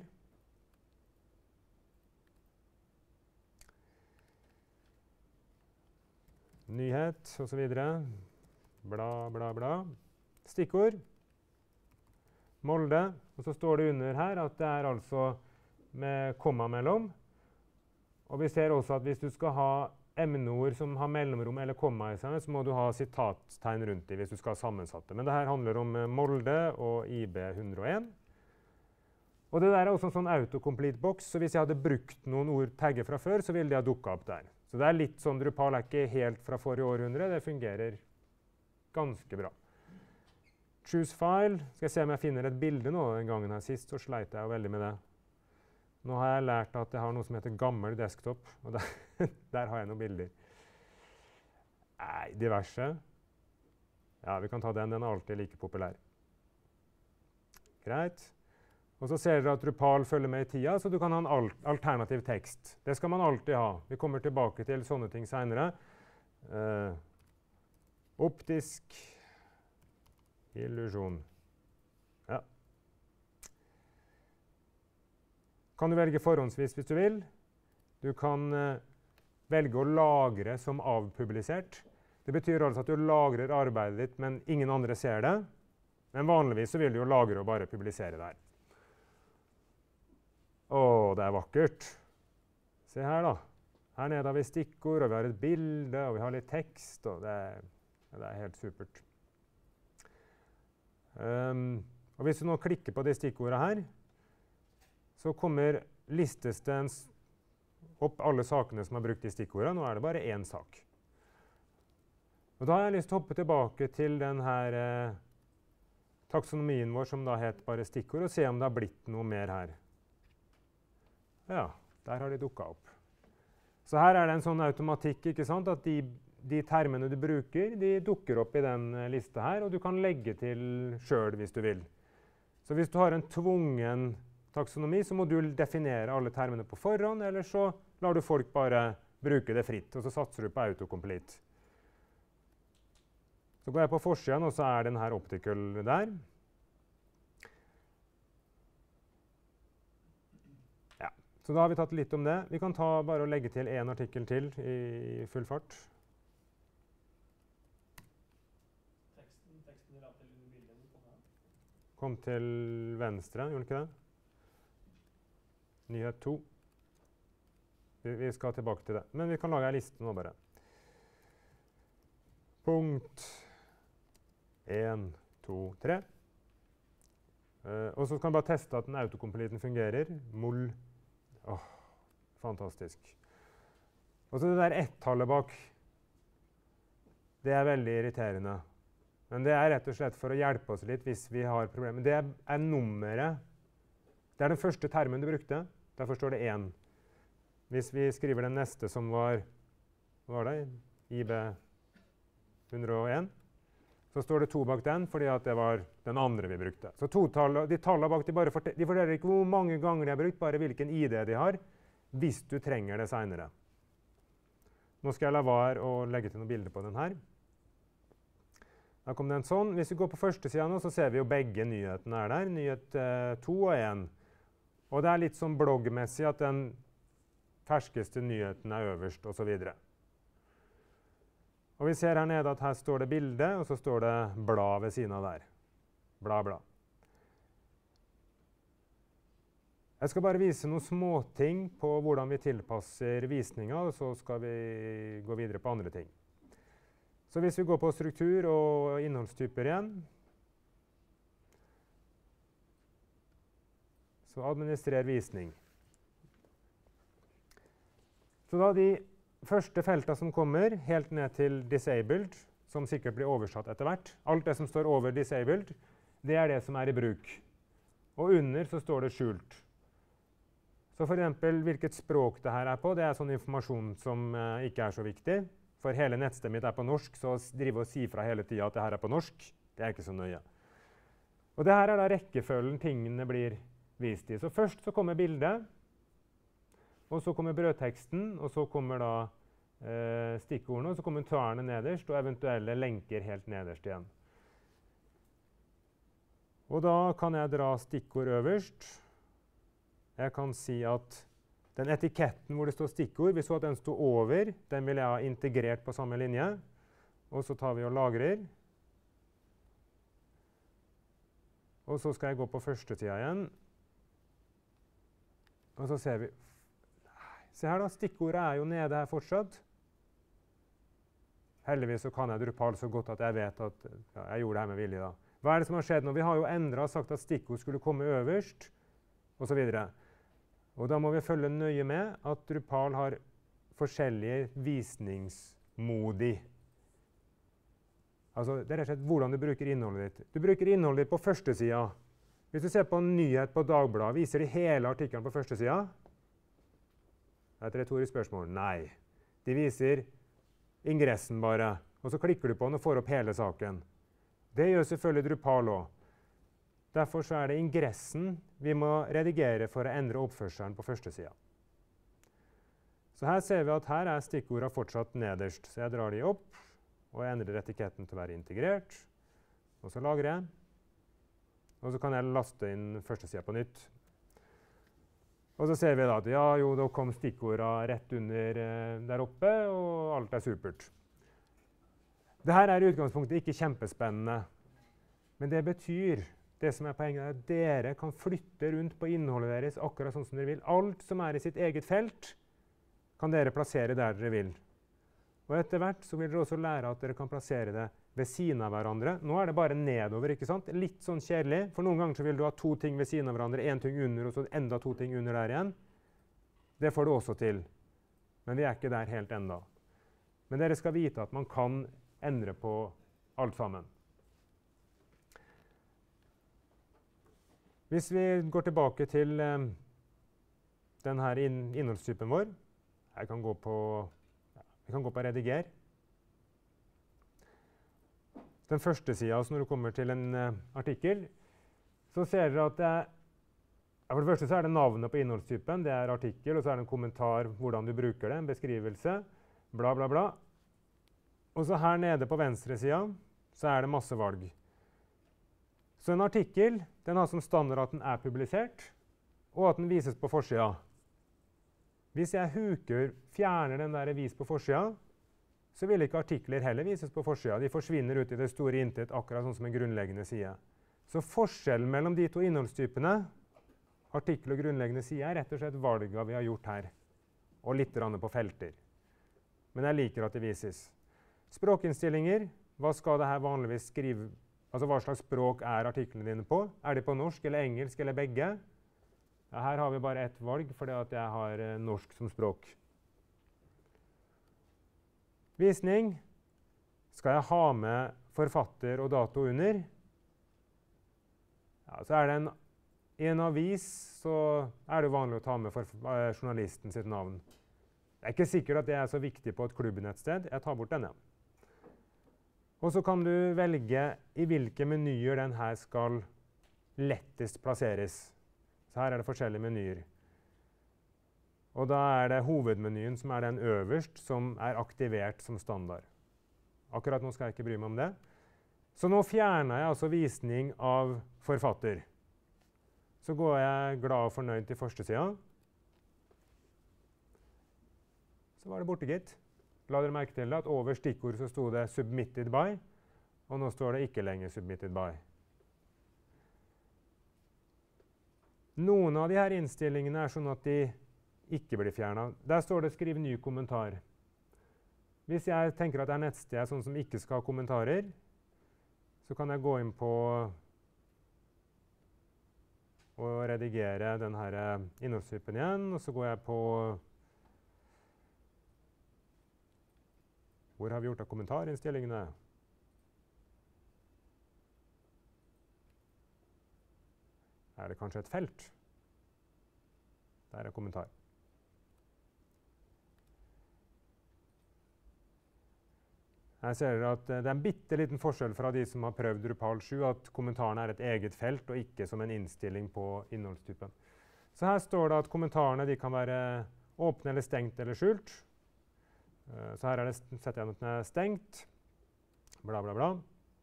Nyhet, og så videre. Bla, bla, bla. Stikkord. Molde. Og så står det under her at det er altså med komma mellom. Og vi ser også at hvis du skal ha emneord som har mellomrom eller komma i seg, så må du ha sitattegn rundt dem hvis du skal ha sammensatte. Men det her handler om Molde og I B hundre og en. Og det der er også en sånn autocomplete-boks, så hvis jeg hadde brukt noen ord tagger fra før, så ville de ha dukket opp der. Så det er litt sånn Drupal er ikke helt fra forrige århundre, det fungerer ganske bra. Choose file. Skal jeg se om jeg finner et bilde nå den gangen her sist, så sleit jeg jo veldig med det. Nå har jeg lært at jeg har noe som heter gammel desktop, og der, der har jeg noen bilder. Nei, diverse. Ja, vi kan ta den, den er alltid like populær. Greit. Og så ser dere at Drupal følger med i tida, så du kan ha en al alternativ tekst. Det skal man alltid ha. Vi kommer tilbake til sånne ting senere. Uh, Optisk illusjon. Ja. Kan du velge forhåndsvis hvis du vil. Du kan eh, velge å lagre som avpublisert. Det betyr altså at du lagrer arbeidet ditt, men ingen andre ser det. Men vanligvis så vil du jo lagre og bare publisere der. Å, det er vakkert. Se her da. Her nede har vi stikkord, og vi har et bilde, og vi har litt tekst, og det er, det er helt supert. Um, og hvis du nå klikker på de stikkordene her, så kommer listes det opp alle sakene som har brukt de stikkordene. Nå er det bare én sak. Og da har jeg lyst til å hoppe tilbake til denne eh, taksonomien vår som da het bare stikkord, og se om det har blitt noe mer her. Ja, der har de dukket opp. Så her er det en sånn automatikk, ikke sant? At de, de termene du bruker, de dukker opp i den eh, lista her, og du kan legge til selv hvis du vil. Så hvis du har en tvungen taksonomi, så må du definere alle termene på forhånd, eller så lar du folk bare bruke det fritt, og så satser du på autocomplete. Så går jeg på forsiden, og så er den her optical der. Ja, så da har vi tatt litt om det. Vi kan ta bare og legge til en artikkel til i full fart. Teksten, teksten la til bildet kom her. Kom til venstre, gjorde den ikke det? Nyhet to. Vi, vi skal tilbake til det. Men vi kan lage en liste nå bare. Punkt en, to, tre. Uh, og så kan vi bare teste at den autocompleten fungerer. Mol. Åh, fantastisk. Og så det der ett-tallet bak. Det er veldig irriterende. Men det er rett og slett for å hjelpe oss litt hvis vi har problemer. Det er, er nummeret. Det er den første termen du brukte. Derfor står det én. Hvis vi skriver den neste som var, hva var det? I B hundre og en. Så står det to bak den, fordi at det var den andre vi brukte. Så totallet, de tallene bak de, bare forteller, de forteller ikke hvor mange ganger de har brukt, bare hvilken I D de har, hvis du trenger det senere. Nå skal jeg la være å legge til noen bilder på den her. Da kom den sånn. Hvis vi går på første siden nå, så ser vi jo begge nyhetene er der. Nyhet eh, to og én. Og det er litt sånn bloggmessig at den ferskeste nyheten er øverst, og så videre. Og vi ser her nede at her står det bilde, og så står det blad ved siden av der. Bla, bla. Jeg skal bare vise noen småting på hvordan vi tilpasser visninga, og så skal vi gå videre på andre ting. Så hvis vi går på struktur og innholdstyper igjen, så administrer visning. Så da de første feltene som kommer, helt ned til disabled, som sikkert blir oversatt etter hvert. Alt det som står over disabled, det er det som er i bruk. Og under så står det skjult. Så for eksempel hvilket språk det her er på, det er sånn informasjon som eh, ikke er så viktig. For hele nettstedet mitt er på norsk, så driver og sier fra hele tiden at det her er på norsk. Det er ikke så nøye. Og det her er da rekkefølgen tingene blir vist i. Så først så kommer bildet, og så kommer brødteksten, og så kommer da eh, stikkordene, og så kommentarene nederst, og eventuelle lenker helt nederst igjen. Og da kan jeg dra stikkord øverst. Jeg kan si at den etiketten hvor det står stikkord, vi så at den stod over, den vil jeg ha integrert på samme linje. Og så tar vi og lagrer. Og så skal jeg gå på første siden igjen. Og så ser vi, se her da, stikkordet er jo nede her fortsatt. Heldigvis så kan jeg Drupal så godt at jeg vet at ja, jeg gjorde det her med vilje da. Hva er det som har skjedd nå? Vi har jo endret og sagt at stikkord skulle komme øverst, og så videre. Og da må vi følge nøye med at Drupal har forskjellige visningsmodi. Altså, det er rett og slett hvordan du bruker innholdet ditt. Du bruker innholdet ditt på første siden. Hvis du ser på en nyhet på Dagbladet, viser de hele artikkelen på første siden? Det er et retorisk spørsmål. Nei. De viser ingressen bare, og så klikker du på den og får opp hele saken. Det gjør selvfølgelig Drupal også. Derfor så er det ingressen vi må redigere for å endre oppførselen på første siden. Så her ser vi at her er stikkordene fortsatt nederst, så jeg drar de opp, og jeg endrer etiketten til å være integrert. Og så lagrer jeg. Og så kan jeg laste inn første siden på nytt. Og så ser vi da at ja, jo, da kom stikkordene rett under eh, der oppe, og alt er supert. Dette er i utgangspunktet ikke kjempespennende, men det betyr, det som er poenget er at dere kan flytte rundt på innholdet deres akkurat sånn som dere vil. Alt som er i sitt eget felt, kan dere plassere der dere vil. Og etter hvert så vil dere også lære at dere kan plassere det ved siden av hverandre. Nå er det bare nedover, ikke sant? Litt sånn kjedelig, for noen ganger så vil du ha to ting ved siden av hverandre, en ting under, og så enda to ting under der igjen. Det får du også til, men vi er ikke der helt enda. Men dere skal vite at man kan endre på alt sammen. Hvis vi går tilbake til um, denne inn innholdstypen vår, jeg kan gå på, ja, vi kan gå på rediger. Den første siden, altså når du kommer til en uh, artikkel, så ser dere at det er, ja, for det første så er det navnet på innholdstypen, det er artikkel, og så er det en kommentar hvordan du bruker det, en beskrivelse, bla bla bla. Og så her nede på venstre siden, så er det masse valg. Så en artikkel, den har som standard at den er publisert, og at den vises på forsida. Hvis jeg huker, fjerner den der vis på forsida, så vil ikke artikler heller vises på forsida. De forsvinner ut i det store intet, akkurat sånn som en grunnleggende side. Så forskjellen mellom de to innholdstypene, artikkel og grunnleggende side, er rett og slett valgene vi har gjort her, og litt på felter. Men jeg liker at det vises. Språkinnstillinger, hva skal det her vanligvis skrive? Altså hva slags språk er artiklene dine på? Er de på norsk eller engelsk eller begge? Ja, her har vi bare ett valg, fordi at jeg har eh, norsk som språk. Visning. Skal jeg ha med forfatter og dato under? Ja, så er det en, I en avis så er det vanlig å ta med for, eh, journalisten sitt navn. Det er ikke sikkert at det er så viktig på et klubbnettsted. Jeg tar bort denne. Og så kan du velge i hvilke menyer den her skal lettest plasseres. Så her er det forskjellige menyer. Og da er det hovedmenyen som er den øverst, som er aktivert som standard. Akkurat nå skal jeg ikke bry meg om det. Så nå fjerner jeg altså visning av forfatter. Så går jeg glad og fornøyd til første siden. Så var det borte, gitt. La dere merke til det at over stikkord så sto det 'submitted by', og nå står det ikke lenger 'submitted by'. Noen av de her innstillingene er sånn at de ikke blir fjernet. Der står det 'skriv ny kommentar'. Hvis jeg tenker at det er nettsted sånn som ikke skal ha kommentarer, så kan jeg gå inn på og redigere denne innholdstypen igjen, og så går jeg på hvor har vi gjort av kommentarinnstillingene? Er det kanskje et felt? Der er kommentar. Her ser dere at det er en bitte liten forskjell fra de som har prøvd Drupal sju, at kommentarene er et eget felt og ikke som en innstilling på innholdstypen. Så her står det at kommentarene de kan være åpne eller stengt eller skjult. Så her er det, setter jeg at den er stengt, bla bla bla.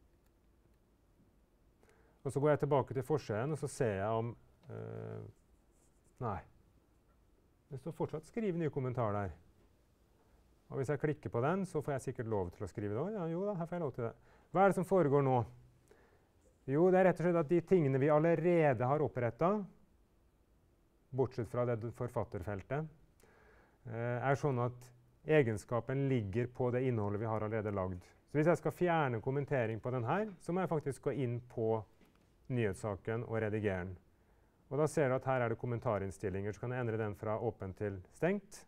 Og så går jeg tilbake til forsiden, og så ser jeg om, øh, nei, det står fortsatt skriv nye kommentar der. Og hvis jeg klikker på den, så får jeg sikkert lov til å skrive det. Ja, jo da, her får jeg lov til det. Hva er det som foregår nå? Jo, det er rett og slett at de tingene vi allerede har opprettet, bortsett fra det forfatterfeltet, øh, er sånn at egenskapen ligger på det innholdet vi har allerede lagd. Så hvis jeg skal fjerne kommentering på den her, så må jeg faktisk gå inn på nyhetssaken og redigere den. Og da ser du at her er det kommentarinnstillinger, så kan jeg endre den fra åpen til stengt.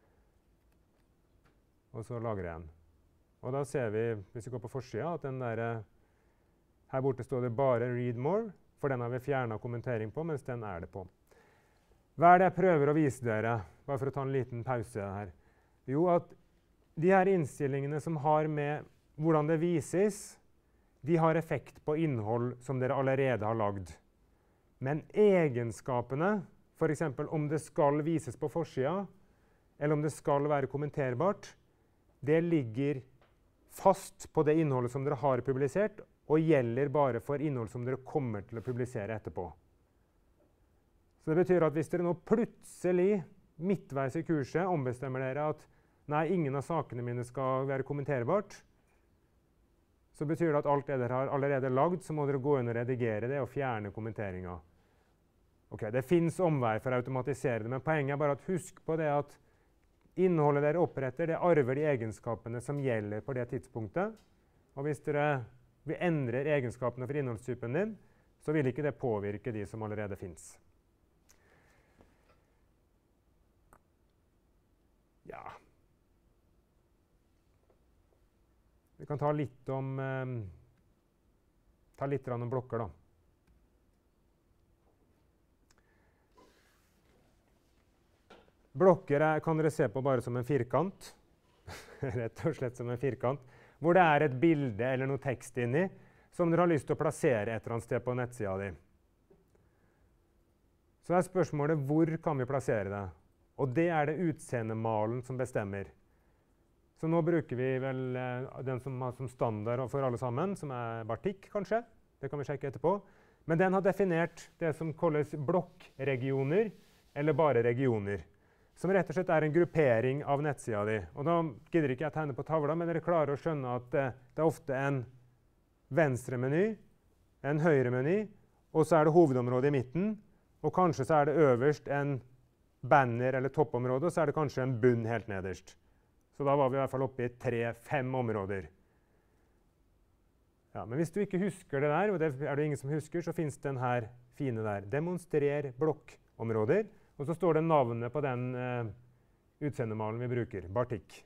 Og så lagrer jeg den. Og da ser vi, hvis vi går på forsiden, at den der, her borte står det bare read more, for den har vi fjernet kommentering på, mens den er det på. Hva er det jeg prøver å vise dere, bare for å ta en liten pause her? Jo, at de her innstillingene som har med hvordan det vises, de har effekt på innhold som dere allerede har lagd. Men egenskapene, for eksempel om det skal vises på forsida, eller om det skal være kommenterbart, det ligger fast på det innholdet som dere har publisert, og gjelder bare for innhold som dere kommer til å publisere etterpå. Så det betyr at hvis dere nå plutselig, midtveis i kurset, ombestemmer dere at nei, ingen av sakene mine skal være kommenterbart, så betyr det at alt det dere har allerede lagd, så må dere gå inn og redigere det og fjerne kommenteringa. Ok, det finnes omvei for å automatisere det, men poenget er bare at husk på det at innholdet dere oppretter, det arver de egenskapene som gjelder på det tidspunktet. Og hvis dere vil endre egenskapene for innholdstypen din, så vil ikke det påvirke de som allerede finnes. Ja. Vi kan ta litt om, eh, ta litt om blokker da. Blokker er, kan dere se på bare som en firkant, rett og slett som en firkant, hvor det er et bilde eller noe tekst inni, som dere har lyst til å plassere et eller annet sted på nettsida di. Så er spørsmålet, hvor kan vi plassere det? Og det er det utseendemalen som bestemmer. Så nå bruker vi vel eh, den som har som standard for alle sammen, som er Bartik kanskje. Det kan vi sjekke etterpå. Men den har definert det som kalles blokkregioner, eller bare regioner. Som rett og slett er en gruppering av nettsida di. Og da gidder ikke jeg tegne på tavla, men dere klarer å skjønne at eh, det er ofte en venstre meny, en høyre meny, og så er det hovedområdet i midten, og kanskje så er det øverst en banner eller toppområde, og så er det kanskje en bunn helt nederst. Så da var vi i hvert fall oppe i tre-fem områder. Ja, men hvis du ikke husker det der, og det er det ingen som husker, så finnes den her fine der. Demonstrer blokkområder. Og så står det navnet på den eh, utseendemalen vi bruker, Bartik.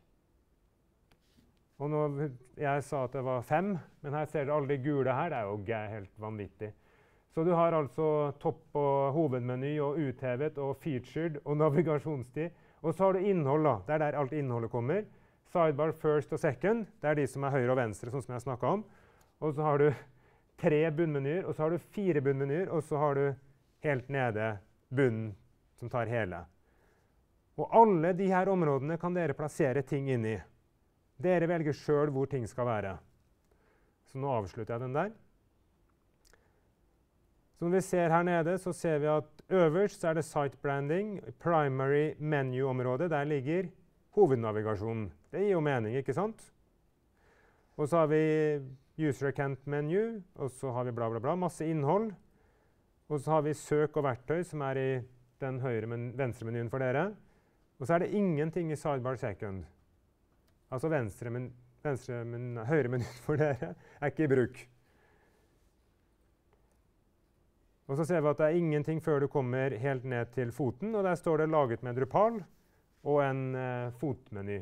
Og nå, jeg sa at det var fem, men her ser dere alle de gule her, det er jo helt vanvittig. Så du har altså topp- og hovedmeny og uthevet og featured og navigasjonstid. Og så har du innhold da, det er der alt innholdet kommer. Sidebar first og second, det er de som er høyre og venstre, sånn som jeg snakket om. Og så har du tre bunnmenyer, og så har du fire bunnmenyer, og så har du helt nede bunnen som tar hele. Og alle de her områdene kan dere plassere ting inn i. Dere velger selv hvor ting skal være. Så nå avslutter jeg den der. Som vi ser her nede, så ser vi at øverst så er det site branding, primary menu-området, der ligger hovednavigasjonen. Det gir jo mening, ikke sant? Og så har vi user account menu, og så har vi bla bla bla, masse innhold. Og så har vi søk og verktøy, som er i den høyre men venstre menyen for dere. Og så er det ingenting i sidebar second. Altså venstre men, venstre men, høyre menyen for dere er ikke i bruk. Og så ser vi at det er ingenting før du kommer helt ned til foten, og der står det laget med Drupal og en eh, fotmeny.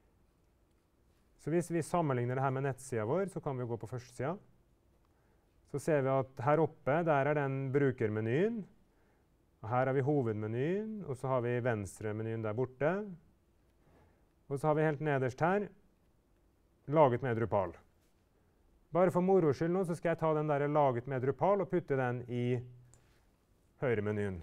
Så hvis vi sammenligner det her med nettsida vår, så kan vi gå på første sida. Så ser vi at her oppe, der er den brukermenyen. Og her har vi hovedmenyen, og så har vi venstre-menyen der borte. Og så har vi helt nederst her, laget med Drupal. Bare for moro skyld nå, så skal jeg ta den der laget med Drupal og putte den i høyre-menyen.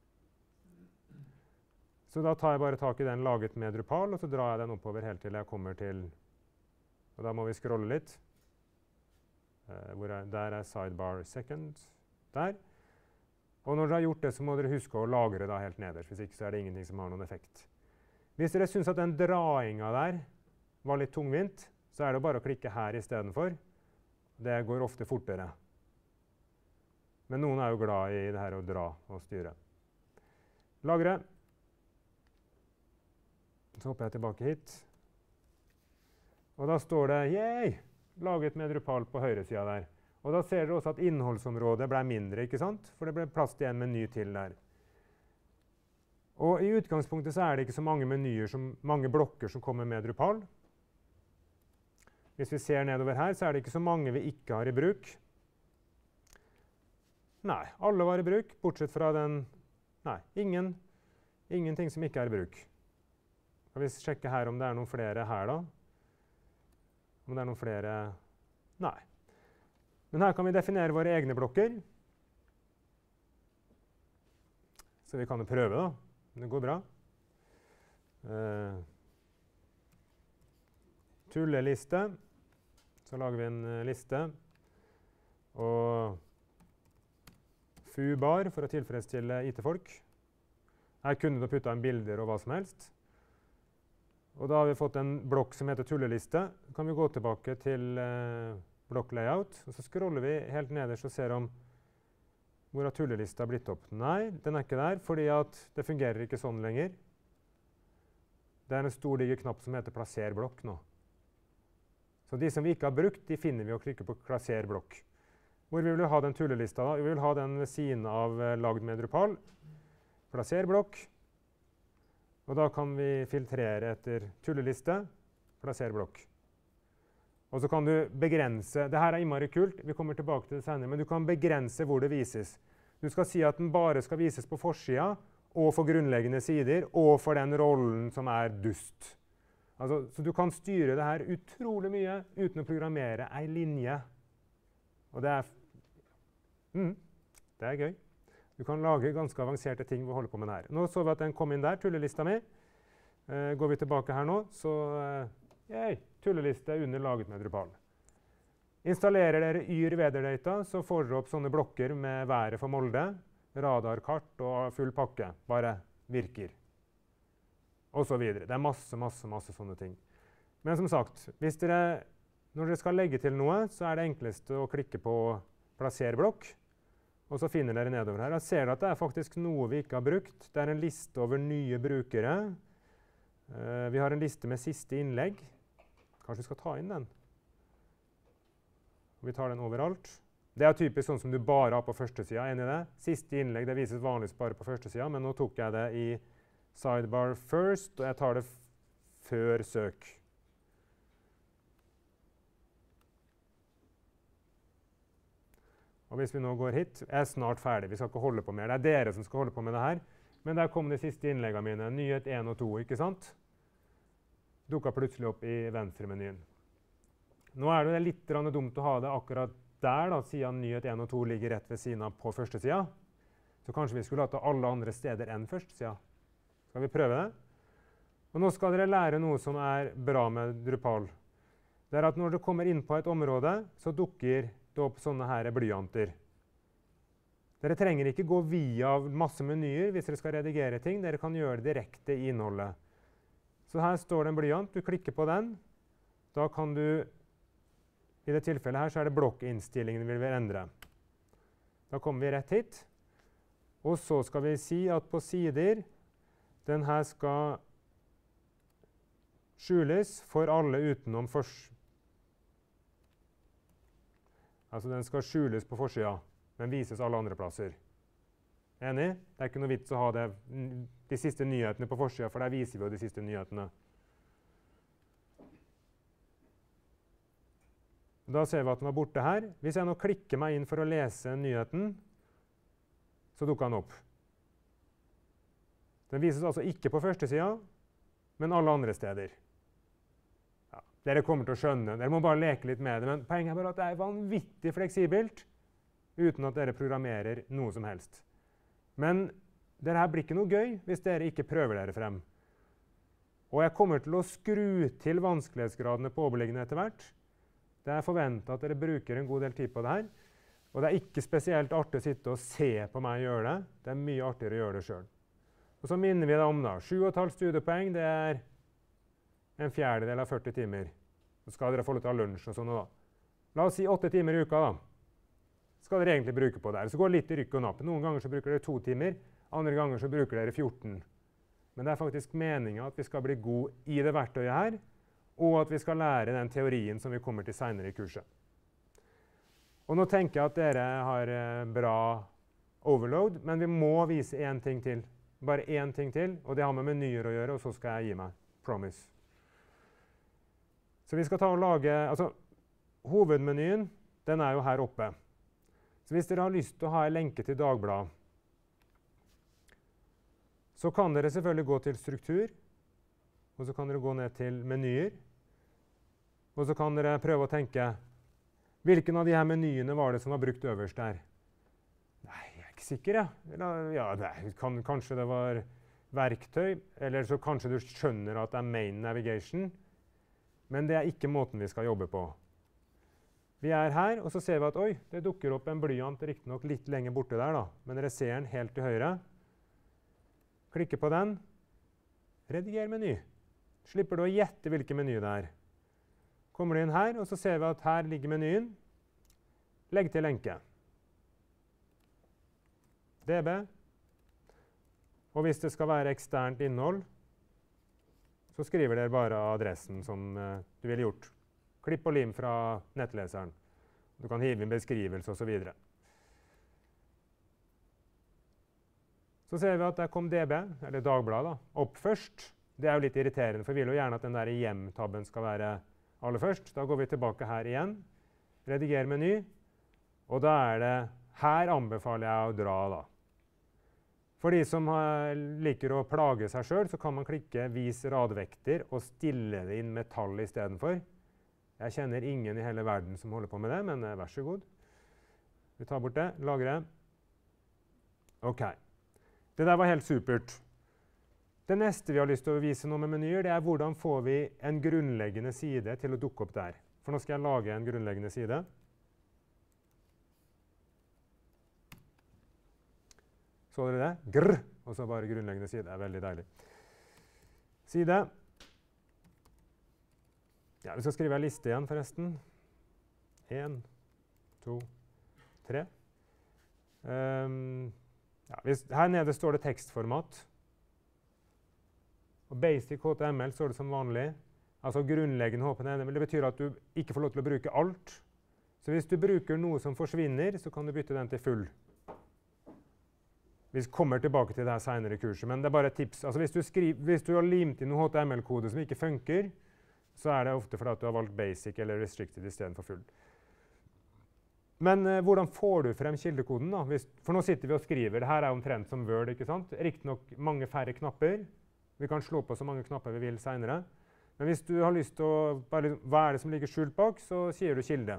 Så da tar jeg bare tak i den laget med Drupal, og så drar jeg den oppover helt til jeg kommer til, og da må vi scrolle litt. Uh, hvor er, der er sidebar second, der. Og når dere har gjort det, så må dere huske å lagre da helt nederst, hvis ikke så er det ingenting som har noen effekt. Hvis dere synes at den drainga der var litt tungvint, så er det bare å klikke her i stedet for. Det går ofte fortere. Men noen er jo glad i det her å dra og styre. Lagre. Så hopper jeg tilbake hit. Og da står det, yay, laget med Drupal på høyre siden der. Og da ser dere også at innholdsområdet ble mindre, ikke sant? For det ble plass til en meny til der. Og i utgangspunktet så er det ikke så mange menyer, som, mange blokker som kommer med Drupal. Hvis vi ser nedover her, så er det ikke så mange vi ikke har i bruk. Nei, alle var i bruk, bortsett fra den, nei, ingen, ingenting som ikke er i bruk. Skal vi sjekke her om det er noen flere her da? Om det er noen flere, nei. Men her kan vi definere våre egne blokker. Så vi kan jo prøve da, det går bra. Uh, tulleliste. Så lager vi en uh, liste. Og foo-bar for å tilfredsstille I T-folk. Her kunne du putta inn bilder og hva som helst. Og da har vi fått en blokk som heter tulleliste. Så kan vi gå tilbake til uh, blokk-layout, og så scroller vi helt nederst og ser om hvor har tullelista blitt opp. Nei, den er ikke der, fordi at det fungerer ikke sånn lenger. Det er en stor diger knapp som heter plasser blokk nå. Så de som vi ikke har brukt, de finner vi og klikker på plasser blokk. Hvor vi vil ha den tullelista da? Vi vil ha den ved siden av uh, lagd med Drupal. Plasser blokk. Og da kan vi filtrere etter tulleliste, plasser blokk. Og så kan du begrense, det her er innmari kult, vi kommer tilbake til det senere, men du kan begrense hvor det vises. Du skal si at den bare skal vises på forsida, og for grunnleggende sider, og for den rollen som er dust. Altså, så du kan styre det her utrolig mye uten å programmere ei linje. Og det er, mm, det er gøy. Du kan lage ganske avanserte ting ved å holde på med det her. Nå så vi at den kom inn der, tullelista mi. Uh, går vi tilbake her nå, så uh, yay, tulleliste under laget med Drupal. Installerer dere Yr Vederdata, så får dere opp sånne blokker med været for Molde, radarkart og full pakke. Bare virker. Og så videre. Det er masse, masse, masse sånne ting. Men som sagt, hvis dere, når dere skal legge til noe, så er det enkleste å klikke på plasser blokk. Og så finner dere nedover her. Da ser dere at det er faktisk noe vi ikke har brukt. Det er en liste over nye brukere. Uh, vi har en liste med siste innlegg. Kanskje vi skal ta inn den. Vi tar den overalt. Det er typisk sånn som du bare har på første sida. Enig i det? Siste innlegg det vises vanligvis bare på første sida, men nå tok jeg det i sidebar first, og jeg tar det før søk. Og hvis vi nå går hit, er jeg snart ferdig. Vi skal ikke holde på mer. Det er dere som skal holde på med det her. Men der kom de siste innleggene mine. Nyhet én og to, ikke sant? Dukket plutselig opp i venstre-menyen. Nå er det litt dumt å ha det akkurat der, da, siden nyhet én og to ligger rett ved siden av på første sida. Så kanskje vi skulle hatt det alle andre steder enn første sida. Skal vi prøve det? Og nå skal dere lære noe som er bra med Drupal. Det er at når dere kommer inn på et område, så dukker det opp sånne her blyanter. Dere trenger ikke gå via masse menyer hvis dere skal redigere ting. Dere kan gjøre det direkte i innholdet. Så her står det en blyant. Du klikker på den. Da kan du, i det tilfellet her, så er det blokkinnstillingen vi vil endre. Da kommer vi rett hit. Og så skal vi si at på sider, den her skal skjules for alle utenom først. Altså den skal skjules på forsida, men vises alle andre plasser. Enig? Det er ikke noe vits å ha det, de siste nyhetene på forsida, for der viser vi jo de siste nyhetene. Da ser vi at den var borte her. Hvis jeg nå klikker meg inn for å lese nyheten, så dukker den opp. Den vises altså ikke på første sida, men alle andre steder. Ja, dere kommer til å skjønne, dere må bare leke litt med det, men poenget er bare at det er vanvittig fleksibelt, uten at dere programmerer noe som helst. Men det her blir ikke noe gøy hvis dere ikke prøver dere frem. Og jeg kommer til å skru til vanskelighetsgradene på overliggende etter hvert. Det er forventet at dere bruker en god del tid på det her. Og det er ikke spesielt artig å sitte og se på meg gjøre det. Det er mye artigere å gjøre det selv. Og så minner vi deg om da, sju og et halvt studiepoeng, det er en fjerdedel av førti timer. Så skal dere få litt av lunsj og sånn da. La oss si åtte timer i uka da. Skal dere egentlig bruke på det her. Så går det litt i rykk og napp. Noen ganger så bruker dere to timer, andre ganger så bruker dere fjorten. Men det er faktisk meningen at vi skal bli gode i det verktøyet her, og at vi skal lære den teorien som vi kommer til senere i kurset. Og nå tenker jeg at dere har bra overload, men vi må vise en ting til. Bare en ting til, og det har med menyer å gjøre, og så skal jeg gi meg. Promise. Så vi skal ta og lage, altså hovedmenyen, den er jo her oppe. Så hvis dere har lyst til å ha en lenke til Dagbladet, så kan dere selvfølgelig gå til struktur, og så kan dere gå ned til menyer, og så kan dere prøve å tenke, hvilken av de her menyene var det som var brukt øverst der? Nei, jeg er ikke sikker, ja. Eller, ja, det kan, kanskje det var verktøy, eller så kanskje du skjønner at det er main navigation, men det er ikke måten vi skal jobbe på. Vi er her, og så ser vi at oi, det dukker opp en blyant riktig nok litt lenger borte der, da. Men dere ser den helt til høyre. Klikker på den. Rediger meny. Slipper du å gjette hvilken meny det er. Kommer du inn her, og så ser vi at her ligger menyen. Legg til lenke. D B. Og hvis det skal være eksternt innhold, så skriver dere bare adressen som uh, du ville gjort. Klipp og lim fra nettleseren. Du kan hive inn beskrivelse og så videre. Så ser vi at der kom D B, eller Dagbladet, da, opp først. Det er jo litt irriterende, for vi vil jo gjerne at den der hjem-tabben skal være aller først. Da går vi tilbake her igjen. Rediger meny. Og da er det, her anbefaler jeg å dra da. For de som har, liker å plage seg selv, så kan man klikke vis radvekter og stille det inn med tall i stedet for. Jeg kjenner ingen i hele verden som holder på med det, men vær så god. Vi tar bort det, lagre. Ok. Det der var helt supert. Det neste vi har lyst til å vise nå med menyer, det er hvordan får vi en grunnleggende side til å dukke opp der. For nå skal jeg lage en grunnleggende side. Så dere det? Grr! Og så bare grunnleggende side. Det er veldig deilig. Side. Ja, vi skal skrive en liste igjen, forresten. En, to, tre. Um, ja, hvis, her nede står det tekstformat. Og basic H T M L står det som vanlig. Altså grunnleggende H T M L. Det betyr at du ikke får lov til å bruke alt. Så hvis du bruker noe som forsvinner, så kan du bytte den til full. Vi kommer tilbake til det her senere i kurset, men det er bare et tips. Altså hvis, du skriver, hvis du har limt inn noen H T M L-kode som ikke funker, så er det ofte fordi at du har valgt basic eller restricted i stedet for full. Men eh, hvordan får du frem kildekoden da? Hvis, for nå sitter vi og skriver. Dette er omtrent som Word, ikke sant? Riktig nok mange færre knapper. Vi kan slå på så mange knapper vi vil senere. Men hvis du har lyst til å, bare, hva er det som ligger skjult bak, så sier du kilde.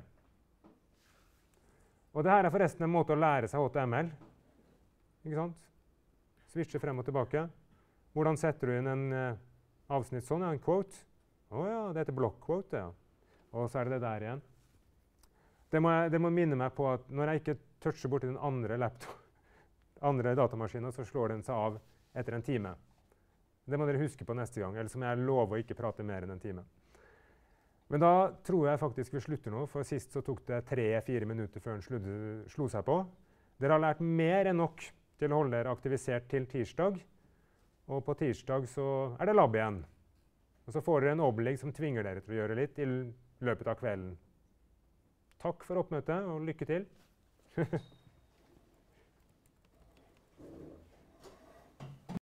Og dette er forresten en måte å lære seg H T M L. Ikke sant? Switche frem og tilbake. Hvordan setter du inn en uh, avsnitt sånn? Ja, en quote. Å ja, det heter block quote, ja. Og så er det det der igjen. Det må, jeg, det må minne meg på at når jeg ikke toucher bort i den andre laptop, andre datamaskinen, så slår den seg av etter en time. Det må dere huske på neste gang, ellers må jeg love å ikke prate mer enn en time. Men da tror jeg faktisk vi slutter nå, for sist så tok det tre-fire minutter før den slo, slo seg på. Dere har lært mer enn nok til å holde dere aktivisert til tirsdag. Og på tirsdag så er det lab igjen. Og så får dere en opplegg som tvinger dere til å gjøre litt i løpet av kvelden. Takk for oppmøtet, og lykke til.